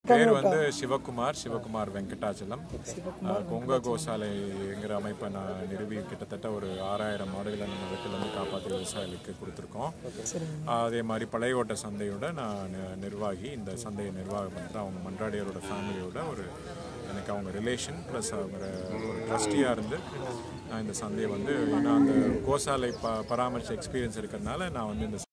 பேர் வந்து சிவகுமார் வெங்கடாச்சலம். கொங்க கோசாலைங்கிற அமைப்பை நான் நிறுவி கிட்டத்தட்ட ஒரு 6000 மாடுகளை நம்ம வீட்டிலேருந்து காப்பாற்றி விவசாயிகளுக்கு கொடுத்துருக்கோம். அதே மாதிரி பழையகோட்டை சந்தையோட நான் நிர்வாகி, இந்த சந்தையை நிர்வாகம் பண்ணுறேன். அவங்க மன்றாடியரோட ஃபேமிலியோட எனக்கு அவங்க ரிலேஷன் ப்ளஸ் அவங்க ஒரு ட்ரஸ்டியாக இருந்து நான் இந்த சந்தையை வந்து ஏன்னா அந்த கோசாலை பராமரிச்ச எக்ஸ்பீரியன்ஸ் இருக்கிறதுனால நான் வந்து இந்த.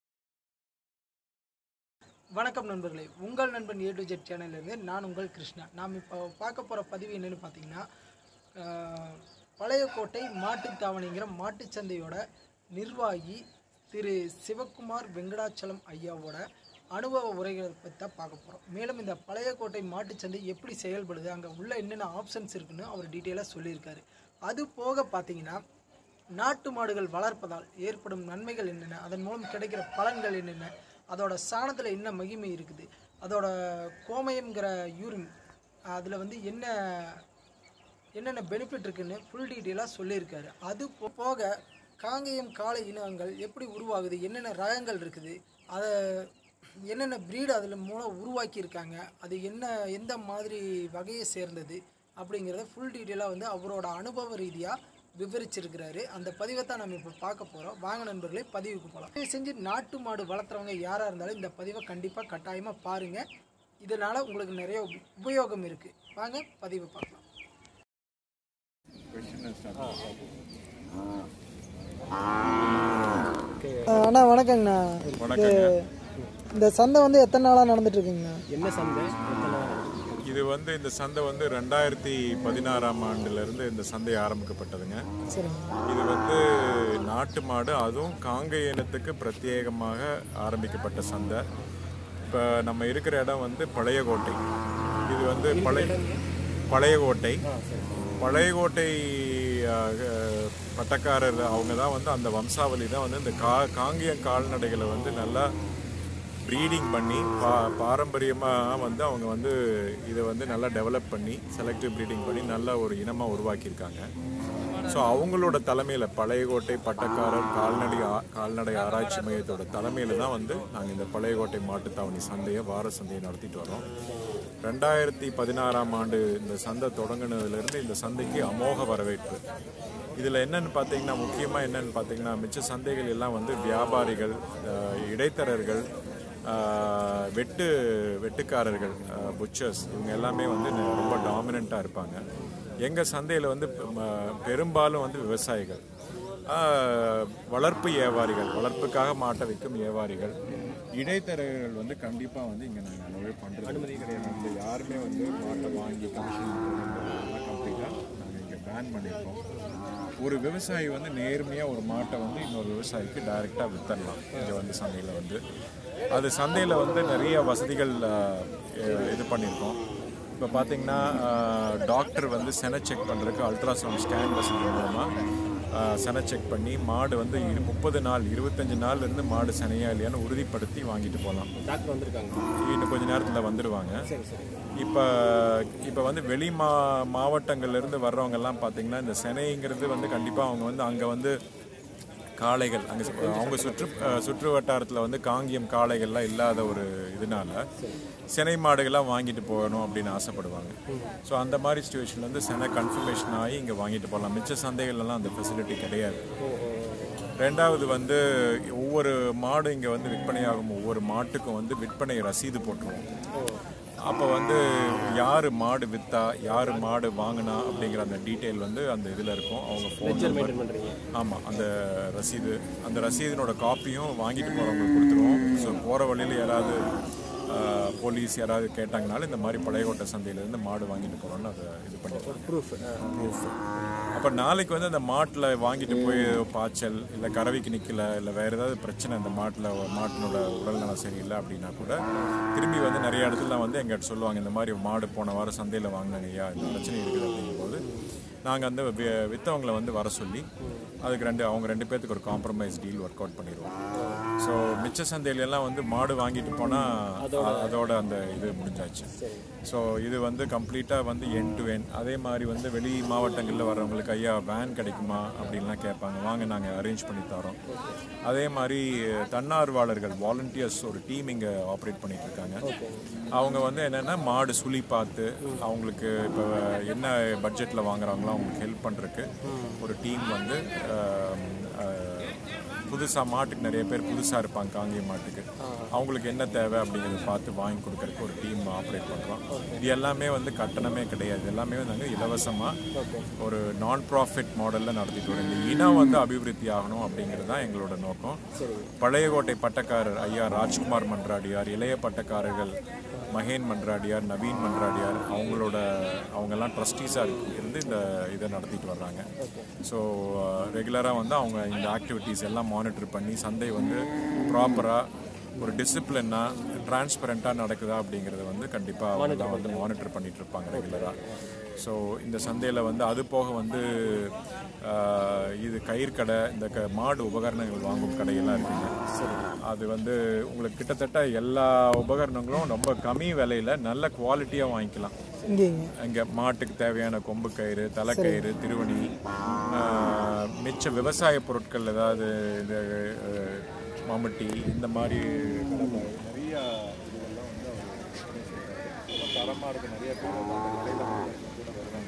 வணக்கம் நண்பர்களே, உங்கள் நண்பன் A to Z சேனல்லேருந்து நான் உங்கள் கிருஷ்ணா. நாம் இப்போ பார்க்க போகிற பதிவு என்னென்னு பார்த்தீங்கன்னா, பழையகோட்டை மாட்டுத்தாவணிங்கிற மாட்டுச்சந்தையோட நிர்வாகி திரு சிவகுமார் வெங்கடாச்சலம் ஐயாவோட அனுபவ உரைகளை பற்றி தான் பார்க்க போகிறோம். மேலும் இந்த பழையகோட்டை மாட்டுச்சந்தை எப்படி செயல்படுது, அங்கே உள்ள என்னென்ன ஆப்ஷன்ஸ் இருக்குன்னு அவர் டீட்டெயிலாக சொல்லியிருக்காரு. அது போக பார்த்தீங்கன்னா, நாட்டு மாடுகள் வளர்ப்பதால் ஏற்படும் நன்மைகள் என்னென்ன, அதன் மூலம் கிடைக்கிற பலன்கள் என்னென்ன, அதோட சாணத்தில் என்ன மகிமை இருக்குது, அதோட கோமயம்ங்கிற யூரின் அதில் வந்து என்னென்ன பெனிஃபிட் இருக்குன்னு ஃபுல் டீட்டெயிலாக சொல்லியிருக்காரு. அது போக காங்கேயம் காளை இனங்கள் எப்படி உருவாகுது, என்னென்ன ரகங்கள் இருக்குது, அதை என்னென்ன ப்ரீடு அதில் மூலம் உருவாக்கியிருக்காங்க, அது எந்த மாதிரி வகையை சேர்ந்தது அப்படிங்கிறத ஃபுல் டீட்டெயிலாக வந்து அவரோட அனுபவ ரீதியாக விவரிச்சிருக்கிறாரு. அந்த பதிவை தான் நம்ம இப்போ பார்க்க போகிறோம். வாங்க நண்பர்களே, பதிவுக்கு போகலாம். தயவு செஞ்சு நாட்டு மாடு வளர்த்துறவங்க யாராக இருந்தாலும் இந்த பதிவை கண்டிப்பாக கட்டாயமாக பாருங்கள். இதனால் உங்களுக்கு நிறைய உபயோகம் இருக்குது. வாங்க பதிவை பார்க்கலாம். அண்ணா வணக்கங்கண்ணா. இந்த சந்தை வந்து எத்தனை நாளாக நடந்துட்டு இருக்குங்கண்ணா? என்ன சந்தை? இது வந்து இந்த சந்தை வந்து 2016ஆம் ஆண்டிலிருந்து இந்த சந்தை ஆரம்பிக்கப்பட்டதுங்க. இது வந்து நாட்டு மாடு, அதுவும் காங்கேய இனத்துக்கு பிரத்யேகமாக ஆரம்பிக்கப்பட்ட சந்தை. இப்போ நம்ம இருக்கிற இடம் வந்து பழையகோட்டை. இது வந்து பழையகோட்டை பட்டக்காரர் அவங்க தான் வந்து அந்த வம்சாவளி தான் வந்து இந்த காங்கேயம் கால்நடைகளை வந்து நல்லா ப்ரீடிங் பண்ணி பாரம்பரியமாக வந்து அவங்க வந்து இதை வந்து நல்லா டெவலப் பண்ணி செலக்டிவ் ப்ரீடிங் பண்ணி நல்ல ஒரு இனமாக உருவாக்கியிருக்காங்க. ஸோ அவங்களோட தலைமையில் பழையகோட்டை பட்டக்காரர் கால்நடை ஆராய்ச்சி மையத்தோட தலைமையில் தான் வந்து நாங்கள் இந்த பழையகோட்டை மாட்டுத்தாவணி சந்தையை வார சந்தையை நடத்திட்டு வரோம். 2016ஆம் ஆண்டு இந்த சந்தை தொடங்கினதுலேருந்து இந்த சந்தைக்கு அமோக வரவேற்பு. இதில் என்னென்னு பார்த்தீங்கன்னா, முக்கியமாக என்னென்னு பார்த்தீங்கன்னா, மிச்ச சந்தைகள் எல்லாம் வந்து வியாபாரிகள், இடைத்தரகர்கள், வெட்டுக்காரர்கள், புச்சர்ஸ், இவங்க எல்லாமே வந்து ரொம்ப டாமினண்ட்டாக இருப்பாங்க. எங்கள் சந்தையில் வந்து பெரும்பாலும் வந்து விவசாயிகள், வளர்ப்பு வியாபாரிகள், வளர்ப்புக்காக மாட்டை விற்கும் வியாபாரிகள், இடைத்தரகர்கள் வந்து கண்டிப்பாக வந்து இங்கே நாங்கள் நல்லாவே பண்ணுறது அனுமதி கிடையாது. அந்த யாருமே வந்து மாட்டை வாங்கி கமிஷன் கம்ப்ளீட்டாக நாங்கள் இங்கே பேன் பண்ணியிருக்கோம். ஒரு விவசாயி வந்து நேர்மையாக ஒரு மாட்டை வந்து இன்னொரு விவசாயிக்கு டைரெக்டாக வித்தரலாம். இங்கே வந்து சந்தையில் வந்து அது சந்தையில் வந்து நிறைய வசதிகள் இது பண்ணியிருக்கோம். இப்போ பார்த்திங்கன்னா, டாக்டர் வந்து செனை செக் பண்ணுறதுக்கு அல்ட்ராசவுண்ட் ஸ்கேன் வசதி மூலமாக செனை செக் பண்ணி மாடு வந்து 30 நாள் 25 நாள்லேருந்து மாடு செனையா இல்லையான்னு உறுதிப்படுத்தி வாங்கிட்டு போகலாம். டாக்டர் வந்திருக்காங்க, இன்னும் கொஞ்சம் நேரத்தில் வந்துடுவாங்க. இப்போ வந்து வெளி மாவட்டங்கள்லேருந்து வர்றவங்கெல்லாம் பார்த்திங்கன்னா, இந்த செனைங்கிறது வந்து கண்டிப்பாக அவங்க வந்து அங்கே வந்து காளைகள் அங்கே அவங்க சுற்று வட்டாரத்தில் வந்து காங்கேயம் காளைகள்லாம் இல்லாத ஒரு இதனால செனை மாடுகள்லாம் வாங்கிட்டு போகணும் அப்படின்னு ஆசைப்படுவாங்க. ஸோ அந்த மாதிரி சுச்சுவேஷனில் வந்து செனை கன்ஃபர்மேஷன் ஆகி இங்கே வாங்கிட்டு போகலாம். மிச்ச சந்தைகள்லாம் அந்த ஃபெசிலிட்டி கிடையாது. ரெண்டாவது வந்து ஒவ்வொரு மாடு இங்கே வந்து விற்பனையாகும் ஒவ்வொரு மாட்டுக்கும் வந்து விற்பனை ரசீது போட்டுருவோம். அப்போ வந்து யார் மாடு விற்றா, யார் மாடு வாங்கினா அப்படிங்கிற அந்த டீட்டெயில் வந்து அந்த இதில் இருக்கும். அவங்க ஃபோன் நம்பர், ஆமாம், அந்த ரசீதினோட காப்பியும் வாங்கிட்டு போகிறவங்களுக்கு கொடுத்துருவோம். ஸோ போகிற வழியில் யாராவது போலீஸ் யாராவது கேட்டாங்கனாலும் இந்த மாதிரி பழையகோட்டை சந்தையிலேருந்து மாடு வாங்கிட்டு போகிறோன்னு அதை இது பண்ணிட்டு ப்ரூஃப். அப்போ நாளைக்கு வந்து அந்த மாட்டில் வாங்கிட்டு போய் பாய்ச்சல் இல்லை கறவைக்கு நிற்கல இல்லை வேறு ஏதாவது பிரச்சனை இந்த மாட்டினோட உடல்நலம் சரியில்லை அப்படின்னா கூட திரும்பி வந்து நிறைய இடத்துல வந்து எங்கிட்ட சொல்லுவாங்க, இந்த மாதிரி மாடு போன வாரம் சந்தையில் வாங்கினாங்கய்யா, இந்த பிரச்சனை இருக்குது அப்படிங்கும்போது நாங்கள் வந்து விற்றவங்களை வந்து வர சொல்லி அதுக்கு அவங்க 2 பேர்த்துக்கு ஒரு காம்ப்ரமைஸ் டீல் ஒர்க் அவுட் பண்ணிடுவோம். ஸோ மிச்ச சந்தையிலெல்லாம் வந்து மாடு வாங்கிட்டு போனால் அதோட அந்த இது முடிஞ்சாச்சு. ஸோ இது வந்து கம்ப்ளீட்டாக வந்து எண்ட் டு எண்ட். அதே மாதிரி வந்து வெளி மாவட்டங்களில் வர்றவங்களுக்கு ஐயா வேன் கிடைக்குமா அப்படின்லாம் கேட்பாங்க. வாங்க நாங்கள் அரேஞ்ச் பண்ணி தரோம். அதே மாதிரி தன்னார்வலர்கள் வாலண்டியர்ஸ் ஒரு டீம் இங்கே ஆப்ரேட் பண்ணிட்டு இருக்காங்க. அவங்க வந்து என்னென்னா மாடு சுழி பார்த்து அவங்களுக்கு இப்போ என்ன பட்ஜெட்டில் வாங்குறாங்களோ அவங்களுக்கு ஹெல்ப் பண்ணுறதுக்கு ஒரு டீம் வந்து புதுசாக மாட்டுக்கு நிறைய பேர் புதுசாக இருப்பாங்க காங்கேய மாட்டுக்கு, அவங்களுக்கு என்ன தேவை அப்படிங்கிறத பார்த்து வாங்கி கொடுக்கறதுக்கு ஒரு டீம் ஆப்ரேட் பண்ணுறோம். இது எல்லாமே வந்து கட்டணமே கிடையாது, எல்லாமே வந்து இலவசமாக ஒரு நான் ப்ராஃபிட் மாடலில் நடத்திட்டு வரோம். இந்த இனம் வந்து அபிவிருத்தி ஆகணும் அப்படிங்கிறது தான் எங்களோட நோக்கம். பழையகோட்டை பட்டக்காரர் ஐயா ராஜ்குமார் மன்றாடியார், இளைய பட்டக்காரர்கள் மகேன் மன்றாடியார், நவீன் மன்றாடியார், அவங்கெல்லாம் ட்ரஸ்டீஸாக இருந்து இந்த இதை நடத்திட்டு வர்றாங்க. ஸோ ரெகுலராக வந்து அவங்க இந்த ஆக்டிவிட்டீஸ் எல்லாம் மானிட்டர் பண்ணி சந்தை வந்து ப்ராப்பராக ஒரு டிசிப்ளினாக டிரான்ஸ்பரண்ட்டாக நடக்குதா அப்படிங்கிறத வந்து கண்டிப்பாக அவங்க தான் வந்து மானிட்டர் பண்ணிகிட்டு இருப்பாங்க ரெகுலராக. ஸோ இந்த சந்தையில் வந்து அது போக வந்து இது கயிறு கடை, இந்த மாடு உபகரணங்கள் வாங்கும் கடையெல்லாம் இருக்குங்க. அது வந்து உங்களுக்கு கிட்டத்தட்ட எல்லா உபகரணங்களும் ரொம்ப கம்மி விலையில் நல்ல குவாலிட்டியாக வாங்கிக்கலாம். இங்கே மாட்டுக்கு தேவையான கொம்பு கயிறு, தலைக்கயிறு, திருவணி, மிச்ச விவசாய பொருட்கள் ஏதாவது இந்த மம்முட்டி இந்த மாதிரி நிறைய இதெல்லாம் வந்து அவர் தரமாக இருக்குது. நிறைய பேர் அந்த கடையில் கூட வருவாங்க.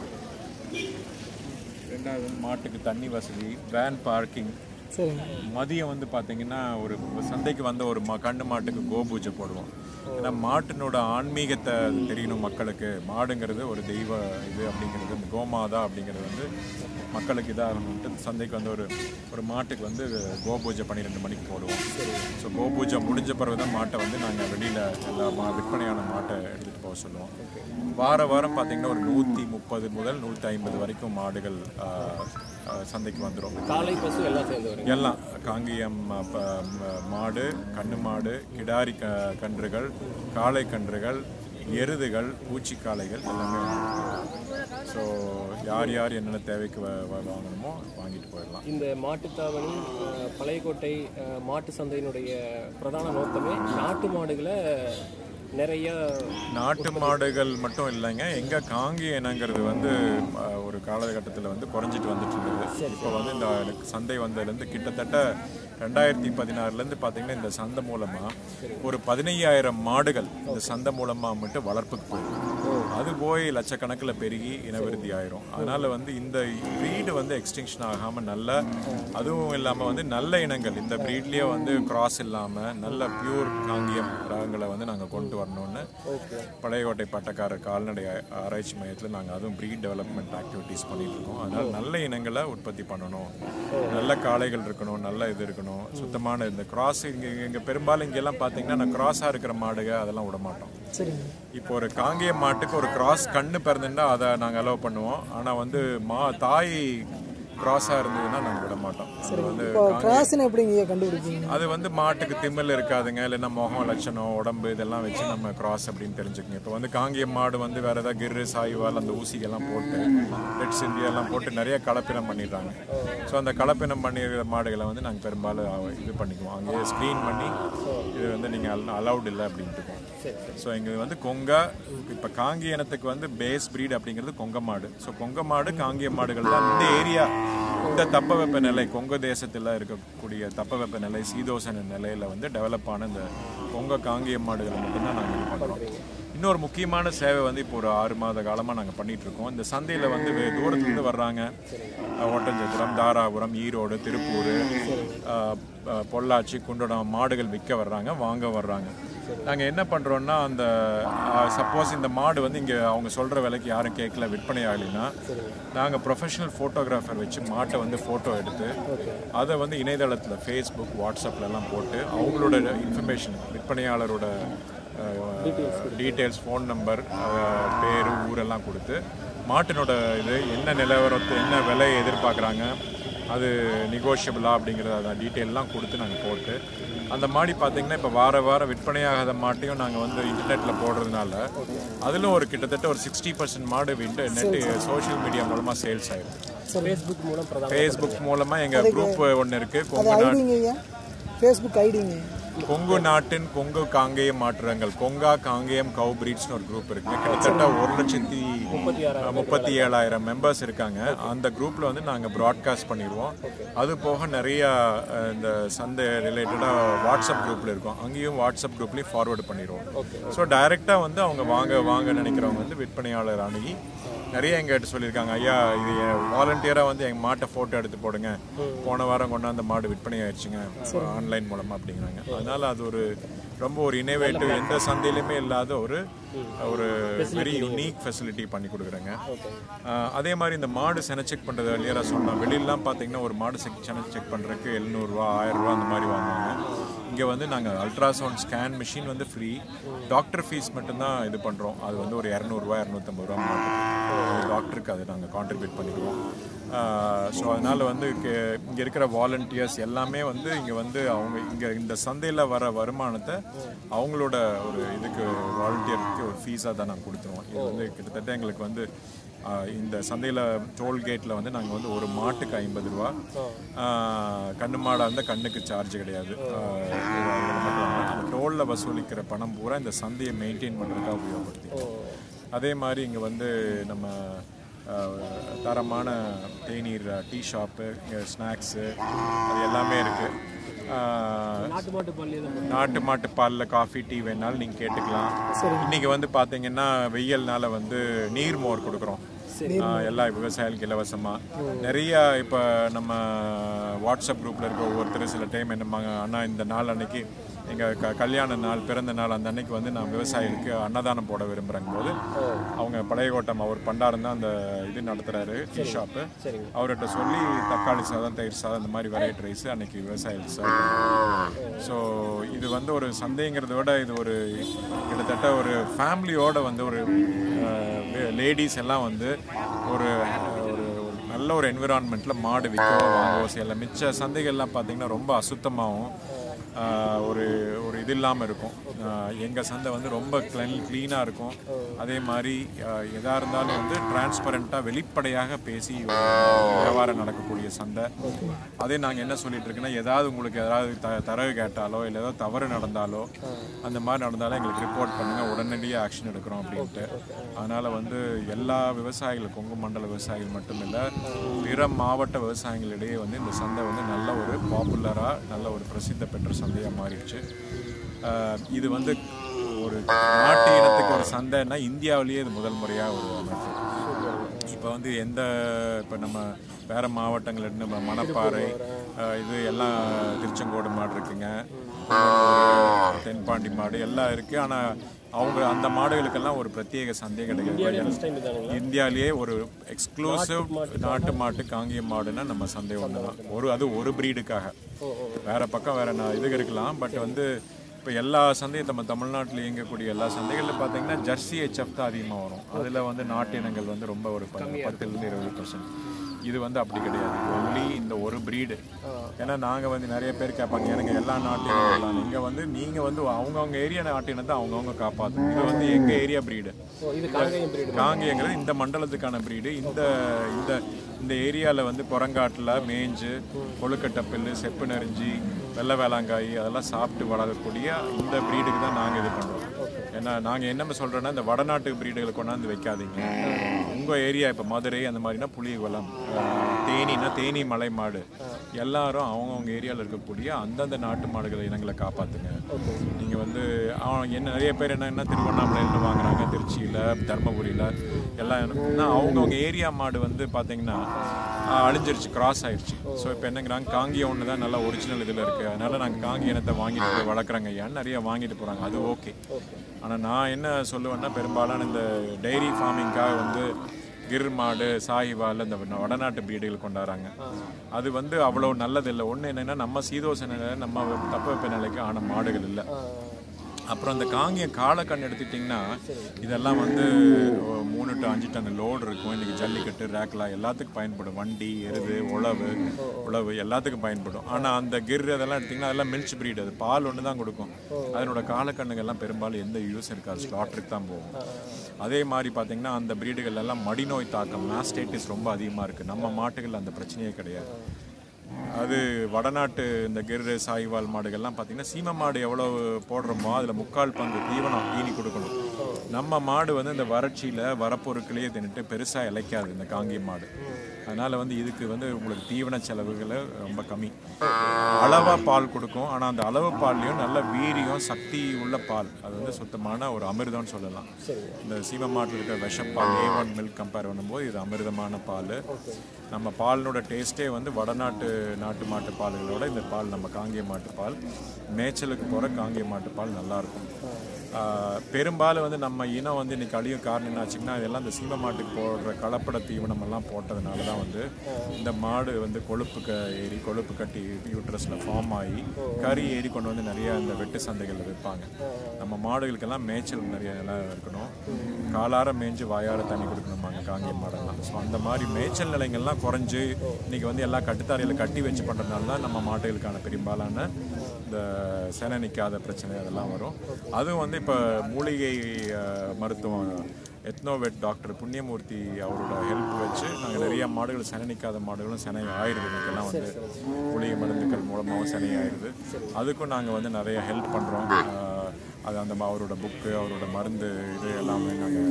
ரெண்டாவது மாட்டுக்கு தண்ணி வசதி, வேன் பார்க்கிங். மதியம் வந்து பார்த்தீங்கன்னா ஒரு சந்தைக்கு வந்த ஒரு கண்ணு மாட்டுக்கு கோபூஜை போடுவோம். ஏன்னா மாட்டினோட ஆன்மீகத்தை தெரியணும் மக்களுக்கு. மாடுங்கிறது ஒரு தெய்வ இது அப்படிங்கிறது, இந்த கோமாதா அப்படிங்கிறது வந்து மக்களுக்கு இதாகணுன்ட்டு சந்தைக்கு வந்து ஒரு மாட்டுக்கு வந்து கோபூஜை 12 மணிக்கு போடுவோம். ஸோ கோபூஜை முடிஞ்ச பிறகு தான் மாட்டை வந்து நாங்கள் வெளியில் எல்லா விற்பனையான மாட்டை எடுத்துகிட்டு போக சொல்லுவோம். வாரம் பார்த்தீங்கன்னா ஒரு 130 முதல் 150 வரைக்கும் மாடுகள் சந்தைக்கு வந்துடும். காளை பசு எல்லாம் சேர்ந்து எல்லாம் காங்கேயம் மாடு, கண்ணு மாடு, கிடாரி கன்றுகள், காளை கன்றுகள், எருதுகள், பூச்சிக்காளைகள் எல்லாமே வாங்கிட்டு. ஸோ யார் என்னென்ன தேவைக்கு வாங்கணுமோ வாங்கிட்டு போயிடலாம். இந்த மாட்டுத்தாவணி பழையகோட்டை மாட்டு சந்தையினுடைய பிரதான நோக்கமே நாட்டு மாடுகளை நிறைய நாட்டு மாடுகள் மட்டும் இல்லைங்க. எங்கள் காங்கேய இனங்கிறது வந்து ஒரு காலகட்டத்தில் வந்து குறைஞ்சிட்டு வந்துட்டு இருந்தது. இப்போ வந்து இந்த சந்தை வந்ததுலேருந்து கிட்டத்தட்ட 2016 பார்த்தீங்கன்னா இந்த சந்தை மூலமாக ஒரு 15,000 மாடுகள் இந்த சந்தை மூலமாக மட்டும் வளர்ப்புக்கு போயிடும். அது போய் லட்சக்கணக்கில் பெருகி இனவிருத்தி ஆயிரும். அதனால் வந்து இந்த ப்ரீடு வந்து எக்ஸ்டிங்ஷன் ஆகாமல் நல்ல, அதுவும் இல்லாமல் வந்து நல்ல இனங்கள் இந்த ப்ரீட்லேயே வந்து கிராஸ் இல்லாமல் நல்ல பியூர் காங்கேயம் ரகங்களை வந்து நாங்கள் கொண்டு வரணும்னு பழையகோட்டை பட்டக்காரர் கால்நடை ஆராய்ச்சி மையத்தில் நாங்கள் அதுவும் ப்ரீட் டெவலப்மெண்ட் ஆக்டிவிட்டீஸ் பண்ணிட்டு இருக்கோம். அதனால் நல்ல இனங்களை உற்பத்தி பண்ணணும், நல்ல காளைகள் இருக்கணும், நல்ல இது இருக்கணும், சுத்தமான இந்த கிராஸ். இங்கே பெரும்பாலும் இங்கெல்லாம் பார்த்தீங்கன்னா நான் கிராஸாக இருக்கிற மாடுக அதெல்லாம் விட மாட்டோம். இப்போ ஒரு காங்கேயம் மாட்டுக்கு ஒரு கிராஸ் கண்ணு பிறந்துன்னா அதை நாங்கள் அலோவ் பண்ணுவோம். ஆனால் வந்து தாய் கிராஸாக இருந்ததுன்னா நாங்கள் விட மாட்டோம். அது வந்து மாட்டுக்கு திமில் இருக்காதுங்க, இல்லைன்னா முகம் லட்சணம் உடம்பு இதெல்லாம் வச்சு நம்ம கிராஸ் அப்படின்னு தெரிஞ்சுக்கங்க. இப்போ வந்து காங்கேயம் மாடு வந்து வேறு ஏதாவது கிர்ரு சாய்வால் அந்த ஊசிகள்லாம் போட்டு ரெட் சிந்தியெல்லாம் போட்டு நிறைய கலப்பினம் பண்ணிடுறாங்க. ஸோ அந்த கலப்பினம் பண்ணிடுற மாடுகளை வந்து நாங்கள் பெரும்பாலும் இது பண்ணிக்குவோம், அங்கேயே ஸ்க்ரீன் பண்ணி இது வந்து நீங்கள் அலவுட் இல்லை அப்படின்ட்டு. ஸோ இங்கே வந்து கொங்கா, இப்போ காங்கேய இனத்துக்கு வந்து பேஸ் ப்ரீட் அப்படிங்கிறது கொங்க மாடு. ஸோ கொங்க மாடு காங்கேய மாடுகள் தான் இந்த ஏரியா, இந்த தப்பவெப்ப நிலை, கொங்க தேசத்தில் இருக்கக்கூடிய தப்பவெப்ப நிலை, சீதோசன நிலையில் வந்து டெவலப் ஆன இந்த கொங்க காங்கேய மாடுகளை மட்டும்தான் நாங்கள் இது பண்ணுறோம். இன்னொரு முக்கியமான சேவை வந்து இப்போ ஒரு 6 மாத காலமாக நாங்கள் பண்ணிகிட்ருக்கோம். இந்த சந்தையில் வந்து தூரத்துலேருந்து வர்றாங்க, ஒட்டஞ்சத்திரம், தாராபுரம், ஈரோடு, திருப்பூர், பொள்ளாச்சி, குண்டடம் மாடுகள் விற்க வர்றாங்க, வாங்க வர்றாங்க. நாங்கள் என்ன பண்ணுறோன்னா, அந்த சப்போஸ் இந்த மாடு வந்து இங்கே அவங்க சொல்கிற விலைக்கு யாரும் கேட்கல, விற்பனை ஆகலைன்னா நாங்கள் ப்ரொஃபஷனல் ஃபோட்டோகிராஃபர் வச்சு மாட்டை வந்து ஃபோட்டோ எடுத்து அதை வந்து இணையதளத்தில் ஃபேஸ்புக், வாட்ஸ்அப்லலாம் போட்டு அவங்களோட இன்ஃபர்மேஷன், விற்பனையாளரோட டீட்டெயில்ஸ், ஃபோன் நம்பர், பேர், ஊரெல்லாம் கொடுத்து மாட்டினோட இது என்ன நிலவரத்தை, என்ன விலையை எதிர்பார்க்குறாங்க, அது நெகோஷியபிளா அப்படிங்கிறத அந்த டீட்டெயிலெலாம் கொடுத்து நாங்கள் போட்டு அந்த மாடி பார்த்திங்கன்னா இப்போ வாரம் விற்பனையாகாத மாட்டையும் நாங்கள் வந்து இன்டர்நெட்டில் போடுறதுனால அதில் ஒரு கிட்டத்தட்ட ஒரு 60% மாடு நெட்டு சோஷியல் மீடியா மூலமாக சேல்ஸ் ஆகிடும். ஃபேஸ்புக் மூலமாக எங்கள் குரூப் ஒன்று இருக்குது, ஃபேஸ்புக் ஐடிங்க? கொங்கு நாட்டின் கொங்கு காங்கேயம் மாற்றுறங்கள், கொங்கா காங்கேயம் கவு பிரீட்ஸ்னு ஒரு குரூப் இருக்குங்க. கிட்டத்தட்ட 1,37,000 மெம்பர்ஸ் இருக்காங்க. அந்த குரூப்பில் வந்து நாங்கள் ப்ராட்காஸ்ட் பண்ணிடுவோம். அது போக நிறையா இந்த சந்தை ரிலேட்டடாக வாட்ஸ்அப் குரூப்பில் இருக்கோம். அங்கேயும் வாட்ஸ்அப் குரூப்லேயும் ஃபார்வேர்டு பண்ணிடுவோம். ஸோ டைரெக்டாக வந்து அவங்க வாங்க நினைக்கிறவங்க வந்து விற்பனையாளர் அணுகி நிறைய எங்கிட்ட சொல்லியிருக்காங்க, ஐயா இது வாலண்டியராக வந்து எங்கள் மாட்டை ஃபோட்டோ எடுத்து போடுங்க, போன வாரம் கொண்டாந்த மாடு விற்பனை ஆயிடுச்சுங்க ஆன்லைன் மூலமாக அப்படிங்கிறாங்க. அதனால் அது ஒரு ரொம்ப ஒரு இனோவேட்டிவ், எந்த சந்தையிலுமே இல்லாத ஒரு வெரி யூனிக் ஃபெசிலிட்டி பண்ணி கொடுக்குறேங்க. அதே மாதிரி இந்த மாடு செனை செக் பண்ணுறது எர்லியராக சொன்னால், வெளியிலலாம் பார்த்தீங்கன்னா ஒரு மாடு செனை செக் பண்ணுறதுக்கு 700 ரூபா 1000 ரூபா அந்த மாதிரி வாங்குவாங்க. இங்கே வந்து நாங்கள் அல்ட்ராசவுண்ட் ஸ்கேன் மிஷின் வந்து ஃப்ரீ, டாக்டர் ஃபீஸ் மட்டும்தான் இது பண்ணுறோம். அது வந்து ஒரு 200 ரூபா 250 ரூபா மாட்டுக்கு டாக்டருக்கு அது நாங்கள் கான்ட்ரிபியூட் பண்ணிடுவோம். ஸோ அதனால் வந்து இங்கே இருக்கிற வாலண்டியர்ஸ் எல்லாமே வந்து இங்கே வந்து அவங்க இங்கே இந்த சந்தையில் வர வருமானத்தை அவங்களோட ஒரு இதுக்கு வாலண்டியருக்கு ஒரு ஃபீஸாக தான் நாங்கள் கொடுத்துருவோம். இது வந்து கிட்டத்தட்ட எங்களுக்கு வந்து இந்த சந்தையில் டோல்கேட்டில் வந்து நாங்கள் வந்து ஒரு மாட்டுக்கு 50 ரூபா, கண்ணு மாடாக இருந்தால் கண்ணுக்கு சார்ஜ் கிடையாது. அந்த டோலில் வசூலிக்கிற பணம் பூரா இந்த சந்தையை மெயின்டைன் பண்ணுறதுக்காக உபயோகப்படுத்திக்கிறோம். அதே மாதிரி இங்கே வந்து நம்ம தரமான தேநீர், டீ ஷாப்பு, ஸ்நாக்ஸு அது எல்லாமே இருக்குது. நாட்டு மாட்டு பாலில் காஃபி டீ வேணாலும் நீங்கள் கேட்டுக்கலாம். இன்றைக்கி வந்து பார்த்தீங்கன்னா வெயில்னால வந்து நீர்மோர் கொடுக்குறோம் எல்லா விவசாயிகளுக்கு இலவசமாக. நிறையா இப்போ நம்ம வாட்ஸ்அப் குரூப்பில் இருக்க ஒவ்வொருத்தர் சில டைம் என்னம்பாங்க, அண்ணா இந்த நாள் அன்னைக்கு எங்கள் கல்யாண நாள், பிறந்த நாள், அந்த அன்னைக்கு வந்து நான் விவசாயிகளுக்கு அன்னதானம் போட விரும்புகிறேங்க போது அவங்க பழையகோட்டம் அவர் பண்டாரம் தான் அந்த இது நடத்துகிறாரு டீ ஷாப்பு. அவர்கிட்ட சொல்லி தக்காளி சாதம், தயிர் சாதம், இந்த மாதிரி வெரைட்டி ரைஸ் அன்னைக்கு விவசாயிகளுக்கு சர்வ் பண்ணுறாங்க. ஸோ இது வந்து ஒரு சந்தைங்கிறத விட இது ஒரு கிட்டத்தட்ட ஒரு ஃபேமிலியோட வந்து ஒரு லேடிஸ் எல்லாம் வந்து ஒரு நல்ல ஒரு என்விரான்மெண்ட்டில் மாடு விற்கவோ வாங்கவோ செய்யலாம். மிச்ச சந்தைகள்லாம் பார்த்திங்கன்னா ரொம்ப அசுத்தமாகவும் ஒரு இது இல்லாமல் இருக்கும். எங்கள் சந்தை வந்து ரொம்ப க்ளீனாக இருக்கும். அதே மாதிரி எதாக இருந்தாலும் வந்து டிரான்ஸ்பரண்ட்டாக வெளிப்படையாக பேசி வியாபாரம் நடக்கக்கூடிய சந்தை. அதே நாங்கள் என்ன சொல்லிட்டு இருக்கோன்னா, ஏதாவது உங்களுக்கு ஏதாவது தரவு கேட்டாலோ இல்லை ஏதாவது தவறு நடந்தாலோ அந்த மாதிரி நடந்தாலும் எங்களுக்கு ரிப்போர்ட் பண்ணுங்கள், உடனடியாக ஆக்ஷன் எடுக்கிறோம் அப்படின்ட்டு. அதனால் வந்து எல்லா விவசாயிகள், கொங்கு மண்டல விவசாயிகள் மட்டும் இல்லை, பிற மாவட்ட விவசாயிகளிடையே வந்து இந்த சந்தை வந்து நல்ல ஒரு பாப்புலராக நல்ல ஒரு பிரசித்த பெற்ற சந்தையாக மாறிடுச்சு. இது வந்து ஒரு நாட்டு இனத்துக்கு ஒரு சந்தைன்னா இந்தியாவிலேயே இது முதல் முறையாக ஒரு அமைப்பு. இப்போ வந்து இப்போ நம்ம வேறு மாவட்டங்கள் இருந்து மணப்பாறை இது எல்லாம் திருச்செங்கோடு மாடு இருக்குங்க, தென்பாண்டி மாடு எல்லாம் இருக்குது. ஆனால் அவங்க அந்த மாடுகளுக்கெல்லாம் ஒரு பிரத்யேக சந்தை கிடையாது. இந்தியாவிலேயே ஒரு எக்ஸ்க்ளூசிவ் நாட்டு மாட்டு காங்கேயம் மாடுன்னா நம்ம சந்தை ஒன்று தான். அது ஒரு ப்ரீடுக்காக. வேறு பக்கம் வேறு இது இருக்கலாம். பட் வந்து இப்போ எல்லா சந்தையும் நம்ம தமிழ்நாட்டில் இயங்கக்கூடிய எல்லா சந்தைகளில் பார்த்தீங்கன்னா ஜெர்சி ஹெச்எஃப் தான் அதிகமாக வரும். அதில் வந்து நாட்டு இனங்கள் வந்து ரொம்ப ஒரு 10-20%. இது வந்து அப்படி கிடையாது, ஒன்லி இந்த ஒரு ப்ரீடு. ஏன்னா நாங்கள் வந்து நிறைய பேர் கேட்பாங்க, எனக்கு எல்லா நாட்டையும் வரலாம். நீங்கள் வந்து அவங்கவுங்க ஏரியா நாட்டினத்தை அவங்கவுங்க காப்பாற்றணும். இது வந்து எங்கள் ஏரியா ப்ரீடு. காங்கேயங்கிறது இந்த மண்டலத்துக்கான ப்ரீடு. இந்த ஏரியாவில் வந்து புறங்காட்டில் மேய்ஞ்சு கொழுக்கட்டை பில்லு, செப்பு நெறிஞ்சி, வெள்ளை வேளாங்காய் அதெல்லாம் சாப்பிட்டு வளரக்கூடிய இந்த ப்ரீடுக்கு தான் நாங்கள் இது பண்ணுறோம். ஏன்னா நாங்கள் என்ன சொல்கிறோன்னா, இந்த வடநாட்டு ப்ரீடுகளை கொண்டாந்து வைக்காதீங்க. உங்கள் ஏரியா இப்போ மதுரை அந்த மாதிரினா புலிகுளம், தேனினா தேனி மலை மாடு, எல்லாரும் அவங்கவுங்க ஏரியாவில் இருக்கக்கூடிய அந்தந்த நாட்டு மாடுகளை இனங்களை காப்பாற்றுங்க. நீங்கள் வந்து நிறைய பேர் என்ன திருவண்ணாமலையில் வாங்குறாங்க, திருச்சியில், தர்மபுரியில் எல்லாம் அவங்கவுங்க ஏரியா மாடு வந்து பார்த்தீங்கன்னா அழிஞ்சிருச்சு, கிராஸ் ஆயிடுச்சு. ஸோ இப்போ என்னங்கிறாங்க, காங்கியம் ஒன்று தான் நல்லா ஒரிஜினல் இதில் இருக்குது, அதனால் நாங்கள் காங்கி இனத்தை வாங்கிட்டு போய் வளர்க்குறாங்க ஐயான்னு நிறைய வாங்கிட்டு போகிறாங்க. அது ஓகே. ஆனால் நான் என்ன சொல்லுவேன்னா, பெரும்பாலான இந்த டைரி ஃபார்மிங்காக வந்து கிர் மாடு, சாஹிவால் இந்த வடநாட்டு பிரீடுகள் கொண்டாடுறாங்க. அது வந்து அவ்வளோ நல்லதில்லை. ஒன்று என்னென்னா, நம்ம சீதோசன நம்ம தட்பவெப்ப நிலைக்கு ஆன மாடுகள் இல்லை. அப்புறம் அந்த காங்கேயம் காளைக்கண் எடுத்துக்கிட்டிங்கன்னா இதெல்லாம் வந்து 3 to 5 டன் லோடு இருக்கும். இன்றைக்கி ஜல்லிக்கட்டு, ரேக்லா எல்லாத்துக்கும் பயன்படும். வண்டி, எருது, உழவு எல்லாத்துக்கும் பயன்படும். ஆனால் அந்த கிர் அதெல்லாம் எடுத்திங்கன்னா அதெல்லாம் மில்ச் ப்ரீடு. அது பால் ஒன்று தான் கொடுக்கும். அதனோட காளைக்கண்ணுகள்லாம் பெரும்பாலும் எந்த யூஸ் இருக்காது, ஸ்லாட்டருக்கு தான் போகும். அதே மாதிரி பார்த்திங்கன்னா அந்த ப்ரீடுகள் எல்லாம் மடிநோய் தாக்கம், மாஸ்டைட்டிஸ் ரொம்ப அதிகமாக இருக்குது. நம்ம மாட்டுகள் அந்த பிரச்சனையே கிடையாது. அது வடநாட்டு இந்த கிர் சாய்வால் மாடுகள்லாம் பார்த்தீங்கன்னா சீம மாடு எவ்வளோ போடுறோமோ அதில் 3/4 பங்கு தீனி கொடுக்கணும். நம்ம மாடு வந்து இந்த வறட்சியில் வரப்பொருட்களையே தின்னுட்டு பெருசாக இழைக்காது இந்த காங்கி மாடு. அதனால் வந்து இதுக்கு வந்து உங்களுக்கு தீவன செலவுகளை ரொம்ப கம்மி. அளவாக பால் கொடுக்கும். ஆனால் அந்த அளவு பால்லையும் நல்ல வீரியம் சக்தி உள்ள பால். அது வந்து சுத்தமான ஒரு அமிர்தம்னு சொல்லலாம். இந்த சீம மாட்டில் இருக்கிற விஷப்பால் A1 மில்க் கம்பேர் பண்ணும்போது இது அமிர்தமான பால். நம்ம பாலினோட டேஸ்ட்டே வந்து வடநாட்டு நாட்டு மாட்டு பால்களோட இந்த பால் நம்ம காங்கேய மாட்டு பால், மேய்ச்சலுக்கு போகிற காங்கேய மாட்டு பால் நல்லாயிருக்கும். பெரும்பாலும் வந்து நம்ம இனம் வந்து இன்றைக்கி அழியும் காரணம் என்னாச்சுன்னா இதெல்லாம் இந்த சீம மாட்டுக்கு போடுற கலப்பட தீவனமெல்லாம் போட்டதுனால தான் வந்து இந்த மாடு வந்து கொழுப்பு கட்டி யூட்ரஸில் ஃபார்ம் ஆகி கறி ஏறி கொண்டு வந்து நிறைய இந்த வெட்டு சந்தைகளில் விற்பாங்க. நம்ம மாடுகளுக்கெல்லாம் மேய்ச்சல் நிறைய நிலம் இருக்கணும். காலார மேய்ஞ்சு வாயார தண்ணி கொடுக்கணுமாங்க காங்கேய மாடெல்லாம். ஸோ அந்த மாதிரி மேய்ச்சல் நிலைங்கள்லாம் குறைஞ்சு இன்றைக்கி வந்து எல்லாம் கட்டுத்தாரையில் கட்டி வச்சு பண்ணுறதுனால தான் நம்ம மாடுகளுக்கான பெரும்பாலான இந்த செனை நிற்காத பிரச்சனை அதெல்லாம் வரும். அதுவும் வந்து இப்போ மூலிகை மருத்துவம் எத்னோவெட் டாக்டர் புண்ணியமூர்த்தி அவரோட ஹெல்ப் வச்சு நாங்கள் நிறைய மாடுகள் செனை நிற்காத மாடுகளும் செனை ஆயிடுது. இன்றைக்கெல்லாம் வந்து மூலிகை மருந்துகள் மூலமாகவும் செனை ஆயிடுது. அதுக்கும் நாங்கள் வந்து நிறைய ஹெல்ப் பண்ணுறோம். அது அந்த அவரோட புக்கு அவரோட மருந்து இது எல்லாமே நாங்கள்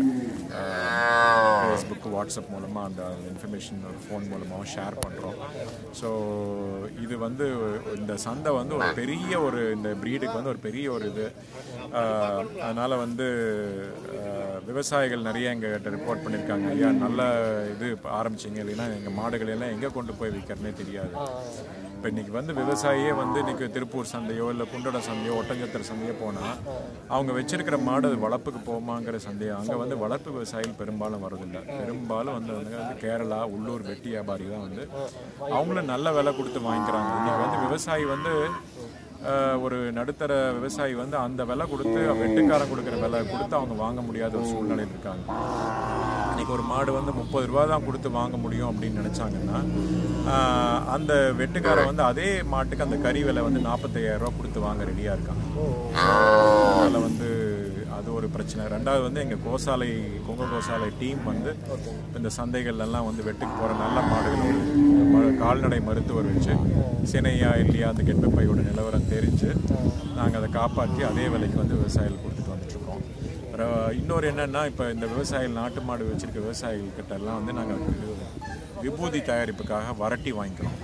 ஃபேஸ்புக்கு வாட்ஸ்அப் மூலமாக அந்த இன்ஃபர்மேஷன் ஃபோன் மூலமாகவும் ஷேர் பண்ணுறோம். ஸோ இது வந்து இந்த சந்தை வந்து ஒரு பெரிய ஒரு இந்த ப்ரீடுக்கு வந்து ஒரு பெரிய ஒரு இது. அதனால் வந்து விவசாயிகள் நிறைய எங்கள்கிட்ட ரிப்போர்ட் பண்ணியிருக்காங்க, ஐயா நல்ல இது ஆரம்பிச்சிங்க, இல்லைன்னா எங்கள் மாடுகளெல்லாம் எங்கே கொண்டு போய் விற்கிறனே தெரியாது. இப்போ இன்றைக்கி வந்து விவசாயியே வந்து இன்றைக்கி திருப்பூர் சந்தையோ இல்லை குண்டட சந்தையோ ஒட்டஞ்சத்திர சந்தையோ போனால் அவங்க வச்சிருக்கிற மாடு அது வளர்ப்புக்கு போகுமாங்கிற சந்தையம். அங்கே வந்து வளர்ப்பு விவசாயிகள் பெரும்பாலும் வரதில்லை. பெரும்பாலும் வந்து கேரளா உள்ளூர் வெட்டி வியாபாரி தான் வந்து அவங்களும் நல்ல விலை கொடுத்து வாங்கிக்கிறாங்க. இன்றைக்கி வந்து விவசாயி வந்து ஒரு நடுத்தர விவசாயி வந்து அந்த விலை கொடுத்து வெட்டுக்காரன் கொடுக்குற விலை கொடுத்து அவங்க வாங்க முடியாத ஒரு சூழ்நிலையில் இருக்காங்க. இன்றைக்கி ஒரு மாடு வந்து 30 ரூபா தான் கொடுத்து வாங்க முடியும் அப்படின்னு நினச்சாங்கன்னா அந்த வெட்டுக்காரன் வந்து அதே மாட்டுக்கு அந்த கறி விலை வந்து 45,000 ரூபா கொடுத்து வாங்க ரெடியாக இருக்காங்க. அதில் வந்து அது ஒரு பிரச்சனை. ரெண்டாவது வந்து எங்கள் கொங்கு கோசாலை டீம் வந்து இந்த சந்தைகள்லாம் வந்து வெட்டுக்கு போகிற நல்ல மாடுகள் கால்நடை மருத்துவர் வச்சு சினையா இல்லையா அந்த கெட்பப்பையோட நிலவரம் தெரிஞ்சு நாங்கள் அதை காப்பாற்றி அதே விலைக்கு வந்து விவசாயிகள் கொடுத்துட்டு வந்துட்டுருக்கோம். இன்னொரு என்னென்னா இப்போ இந்த விவசாயிகள் நாட்டு மாடு வச்சுருக்க விவசாயிகள்கிட்ட எல்லாம் வந்து நாங்கள் விபூதி தயாரிப்புக்காக வரட்டி வாங்கிக்கிறோம்.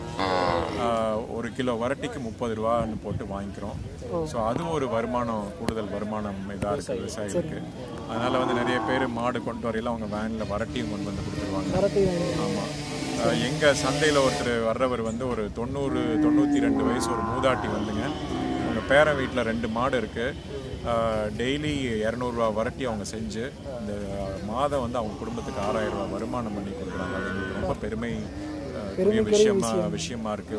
1 கிலோ வரட்டிக்கு 30 ரூபான்னு போட்டு வாங்கிக்கிறோம். ஸோ அதுவும் ஒரு கூடுதல் வருமானம் இதாக இருக்குது விவசாயிகளுக்கு. அதனால் வந்து நிறைய பேர் மாடு கொண்டு வரையில அவங்க வேனில் வரட்டியும் கொண்டு வந்து கொடுத்துருவாங்க. ஆமாம், எங்கள் சந்தையில் ஒருத்தர் வர்றவர் வந்து ஒரு 92 வயசு ஒரு மூதாட்டி வந்துங்க. அவங்க பேரன் வீட்டில் 2 மாடு இருக்குது. டெய்லி 200 ரூபா வரட்டி அவங்க செஞ்சு இந்த மாதம் வந்து அவங்க குடும்பத்துக்கு 6,000 ரூபா வருமானம் பண்ணி கொடுக்குறாங்க. அது எங்களுக்கு ரொம்ப பெருமை விஷயமா இருக்கு.